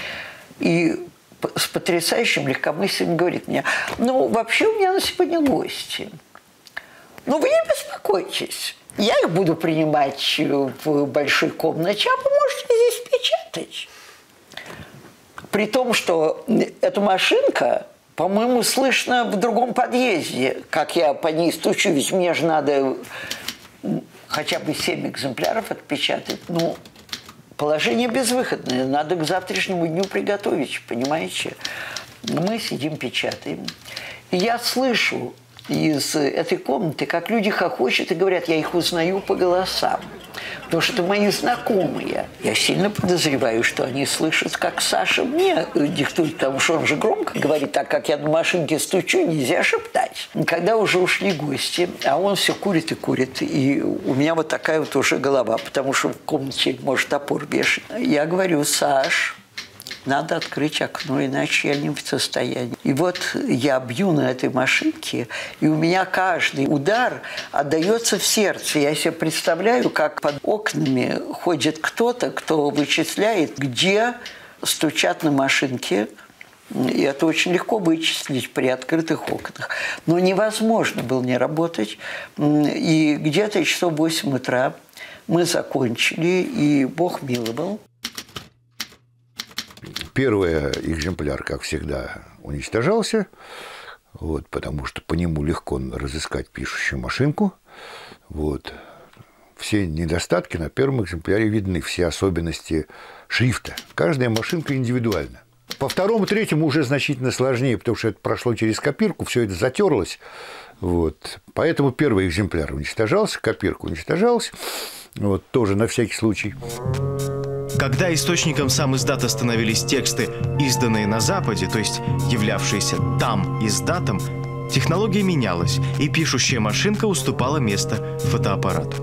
И с потрясающим легкомыслием говорит мне: ну, вообще у меня на сегодня гости. Ну, вы не беспокойтесь. Я их буду принимать в большой комнате, а вы можете здесь печатать. При том, что эта машинка, по-моему, слышно в другом подъезде, как я по ней стучу, ведь мне же надо хотя бы семь экземпляров отпечатать. Ну, положение безвыходное, надо к завтрашнему дню приготовить, понимаете? Мы сидим, печатаем. И я слышу из этой комнаты, как люди хохочут и говорят, я их узнаю по голосам. Потому что это мои знакомые. Я сильно подозреваю, что они слышат, как Саша мне диктует, потому что он же громко говорит, так как я на машинке стучу, нельзя шептать. Когда уже ушли гости, а он все курит и курит, и у меня вот такая вот уже голова, потому что в комнате может топор вешать. Я говорю: Саш, надо открыть окно, иначе я не в состоянии. И вот я бью на этой машинке, и у меня каждый удар отдается в сердце. Я себе представляю, как под окнами ходит кто-то, кто вычисляет, где стучат на машинке. И это очень легко вычислить при открытых окнах. Но невозможно было не работать. И где-то часов в восемь утра мы закончили, и Бог миловал. Первый экземпляр, как всегда, уничтожался, вот, потому что по нему легко разыскать пишущую машинку. Вот. Все недостатки на первом экземпляре видны, все особенности шрифта. Каждая машинка индивидуальна. По второму, третьему уже значительно сложнее, потому что это прошло через копирку, все это затерлось. Вот. Поэтому первый экземпляр уничтожался, копирка уничтожалась. Вот, тоже на всякий случай. Когда источником самиздата становились тексты, изданные на Западе, то есть являвшиеся там издатом, технология менялась, и пишущая машинка уступала место фотоаппарату.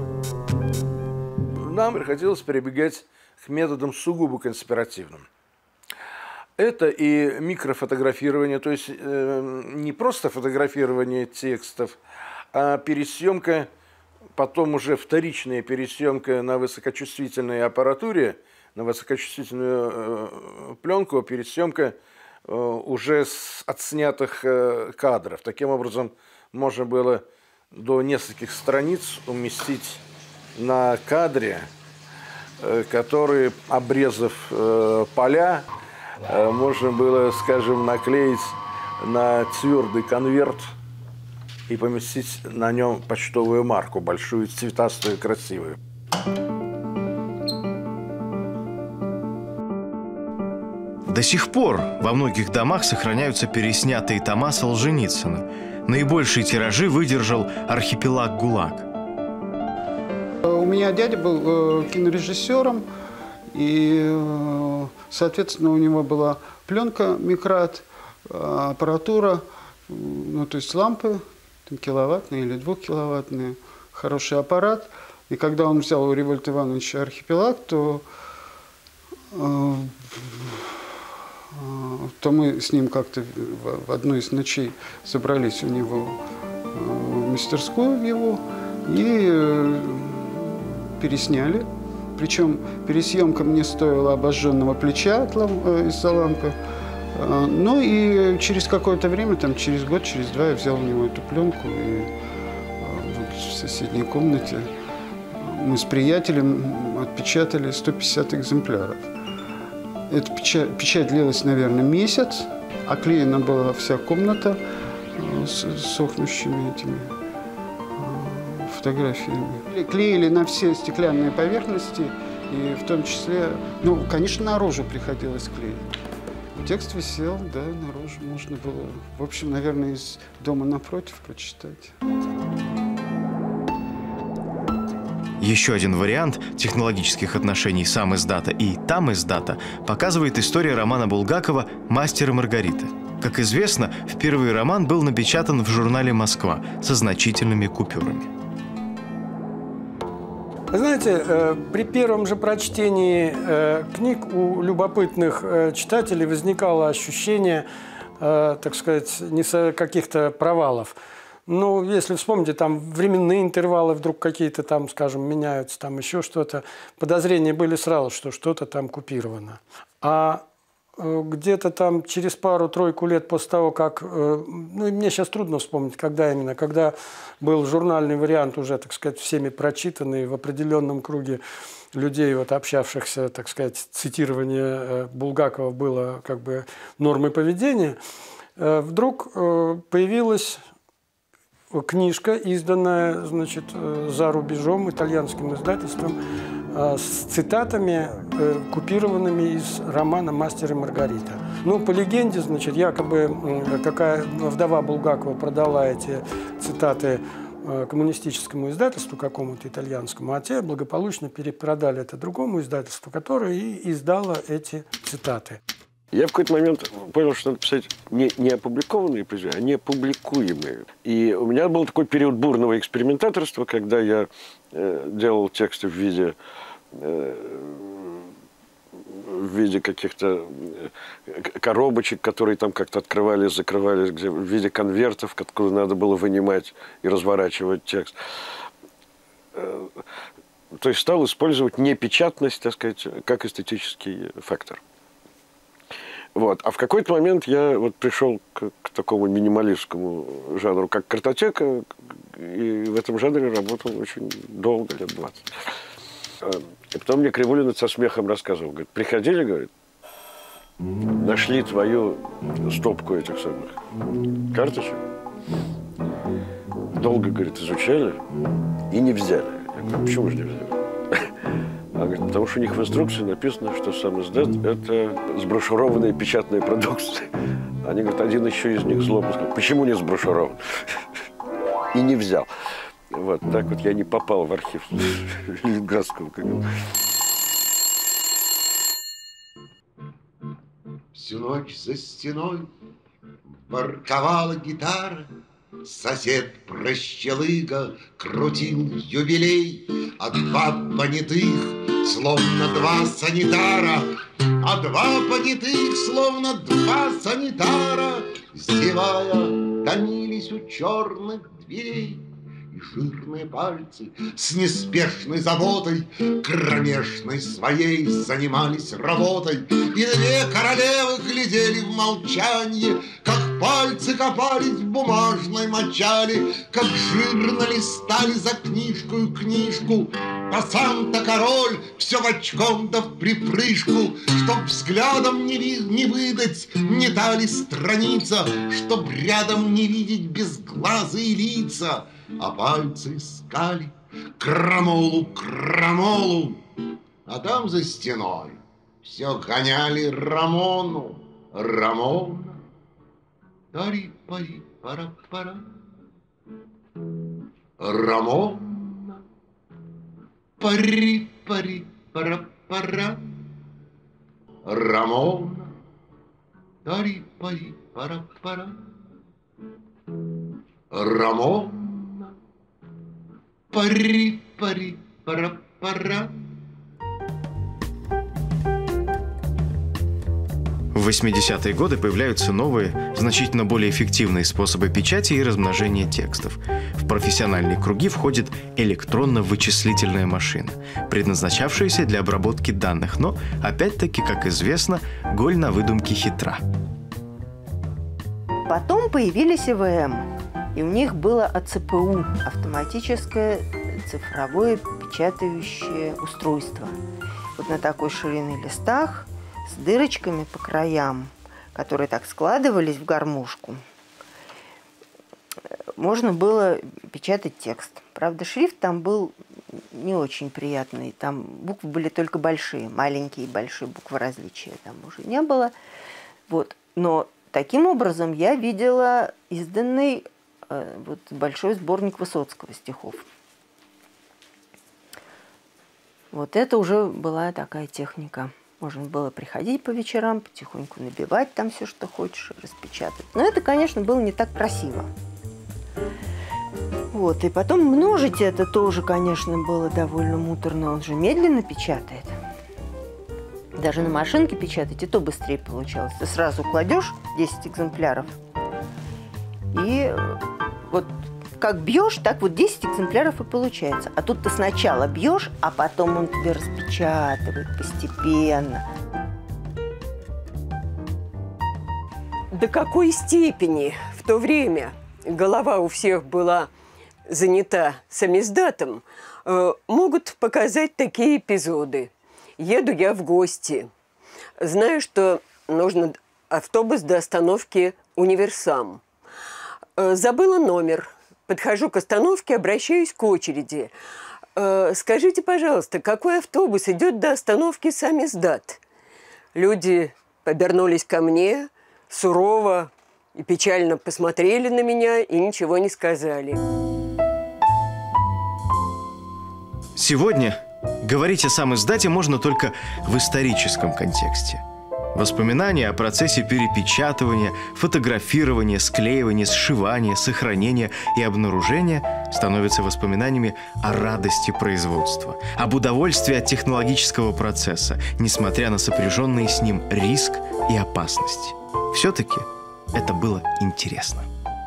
Нам приходилось прибегать к методам сугубо конспиративным. Это и микрофотографирование, то есть э, не просто фотографирование текстов, а пересъемка, потом уже вторичная пересъемка на высокочувствительной аппаратуре, на высокочувствительную э, пленку, пересъемка э, уже с отснятых э, кадров. Таким образом, можно было до нескольких страниц уместить на кадре, э, который, обрезав э, поля, э, можно было, скажем, наклеить на твердый конверт и поместить на нем почтовую марку, большую, цветастую, красивую. До сих пор во многих домах сохраняются переснятые тома Солженицына. Наибольшие тиражи выдержал «Архипелаг ГУЛАГ». У меня дядя был э, кинорежиссером, и, э, соответственно, у него была пленка микрат, э, аппаратура, э, ну, то есть лампы, там, киловаттные или двухкиловаттные, хороший аппарат. И когда он взял у Револьта Ивановича «Архипелаг», то... Э, то мы с ним как-то в одну из ночей собрались у него в мастерскую его и пересняли. Причем пересъемка мне стоила обожженного плеча из-за лампы. Ну и через какое-то время, там через год, через два я взял у него эту пленку и вот в соседней комнате мы с приятелем отпечатали сто пятьдесят экземпляров. Эта печать, печать длилась, наверное, месяц. Оклеена была вся комната с сохнущими этими фотографиями. Клеили на все стеклянные поверхности, и в том числе, ну, конечно, наружу приходилось клеить. Текст висел, да, наружу можно было, в общем, наверное, из дома напротив прочитать. Еще один вариант технологических отношений сам издата и там издата показывает история романа Булгакова «Мастер и Маргарита». Как известно, впервые роман был напечатан в журнале «Москва» со значительными купюрами. Вы знаете, при первом же прочтении книг у любопытных читателей возникало ощущение, так сказать, каких-то провалов. Ну, если вспомните, там временные интервалы вдруг какие-то там, скажем, меняются, там еще что-то. Подозрения были сразу, что что-то там купировано. А где-то там через пару-тройку лет после того, как... Ну, и мне сейчас трудно вспомнить, когда именно. Когда был журнальный вариант уже, так сказать, всеми прочитанный в определенном круге людей, вот, общавшихся, так сказать, цитирование Булгакова было как бы нормой поведения, вдруг появилась... книжка, изданная, значит, за рубежом итальянским издательством с цитатами, купированными из романа «Мастер и Маргарита». Ну, по легенде, значит, якобы какая вдова Булгакова продала эти цитаты коммунистическому издательству какому-то итальянскому, а те благополучно перепродали это другому издательству, которое и издало эти цитаты. Я в какой-то момент понял, что надо писать не, не опубликованные произведения, а не публикуемые. И у меня был такой период бурного экспериментаторства, когда я э, делал тексты в виде, э, в виде каких-то коробочек, которые там как-то открывались, закрывались, где, в виде конвертов, откуда надо было вынимать и разворачивать текст. Э, то есть стал использовать непечатность, так сказать, как эстетический фактор. Вот. А в какой-то момент я вот пришел к, к такому минималистскому жанру, как картотека, и в этом жанре работал очень долго, лет двадцать. И потом мне Кривулин со смехом рассказывал, говорит, приходили, говорит, нашли твою стопку этих самых карточек, долго, говорит, изучали и не взяли. Я говорю, почему же не взяли? А говорит, потому что у них в инструкции написано, что сам издат – это сброшурованная печатная продукция. Они говорят, один еще из них злобно сказал, почему не сброшурован? И не взял. Вот, так вот я не попал в архив Ленинградского ка гэ бэ. Всю ночь за стеной ворковала гитара, сосед прощелыга крутил юбилей, а два понятых, словно два санитара, а два понятых, словно два санитара, зевая, томились у черных дверей. и жирные пальцы с неспешной заботой кромешной своей занимались работой. И две королевы глядели в молчанье, как пальцы копались в бумажной мочале, как жирно листали за книжкою книжку. А сам-то король все в очком да в припрыжку, чтоб взглядом не, ви не выдать не дали страница, чтоб рядом не видеть безглазые лица. А пальцы искали крамолу, крамолу, а там за стеной все гоняли Рамону, Рамона. Тари-пари-пара-пара, Рамона, пари-пари-пара-пара, Рамона, тари-пари-пара-пара, Рамона, пари-пари-пара-пара. В восьмидесятые годы появляются новые, значительно более эффективные способы печати и размножения текстов. В профессиональные круги входит электронно-вычислительная машина, предназначавшаяся для обработки данных, но, опять-таки, как известно, голь на выдумке хитра. Потом появились И В М, и у них было А Ц П У – автоматическое цифровое печатающее устройство. Вот на такой ширины листах с дырочками по краям, которые так складывались в гармошку, можно было печатать текст. Правда, шрифт там был не очень приятный. Там буквы были только большие, маленькие и большие буквы, различия там уже не было. Вот. Но таким образом я видела изданный э, вот, большой сборник Высоцкого стихов. Вот это уже была такая техника. Можно было приходить по вечерам, потихоньку набивать там все, что хочешь, распечатать. Но это, конечно, было не так красиво. Вот. И потом множить это тоже, конечно, было довольно муторно. Он же медленно печатает. Даже на машинке печатать и то быстрее получалось. Ты сразу кладешь десять экземпляров, и вот как бьешь, так вот десять экземпляров и получается. А тут ты сначала бьешь, а потом он тебе распечатывает постепенно. До какой степени в то время голова у всех была занята самиздатом, э, могут показать такие эпизоды. Еду я в гости. Знаю, что нужно автобус до остановки «Универсам». Э, забыла номер. Подхожу к остановке, обращаюсь к очереди. Э, скажите, пожалуйста, какой автобус идет до остановки самиздат? Люди повернулись ко мне, сурово и печально посмотрели на меня и ничего не сказали. Сегодня говорить о самиздате можно только в историческом контексте. Воспоминания о процессе перепечатывания, фотографирования, склеивания, сшивания, сохранения и обнаружения становятся воспоминаниями о радости производства, об удовольствии от технологического процесса, несмотря на сопряженные с ним риск и опасность. Все-таки это было интересно.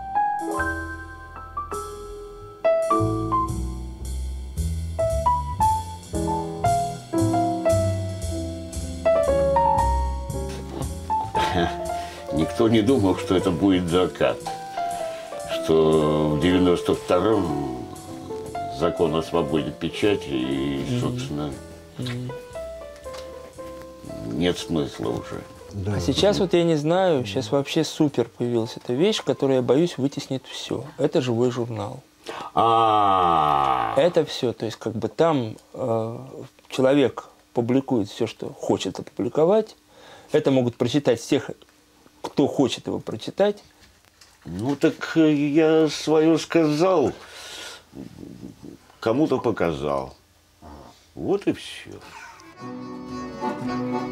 Никто не думал, что это будет закат, что в девяносто втором закон о свободе печати, и, собственно, нет смысла уже. Да. А сейчас вот я не знаю, сейчас вообще супер появилась эта вещь, которая, я боюсь, вытеснит все. Это живой журнал. А-а-а. Это все, то есть как бы там э, человек публикует все, что хочет опубликовать. Это могут прочитать всех, кто хочет его прочитать. Ну так я свое сказал, кому-то показал. Вот и все.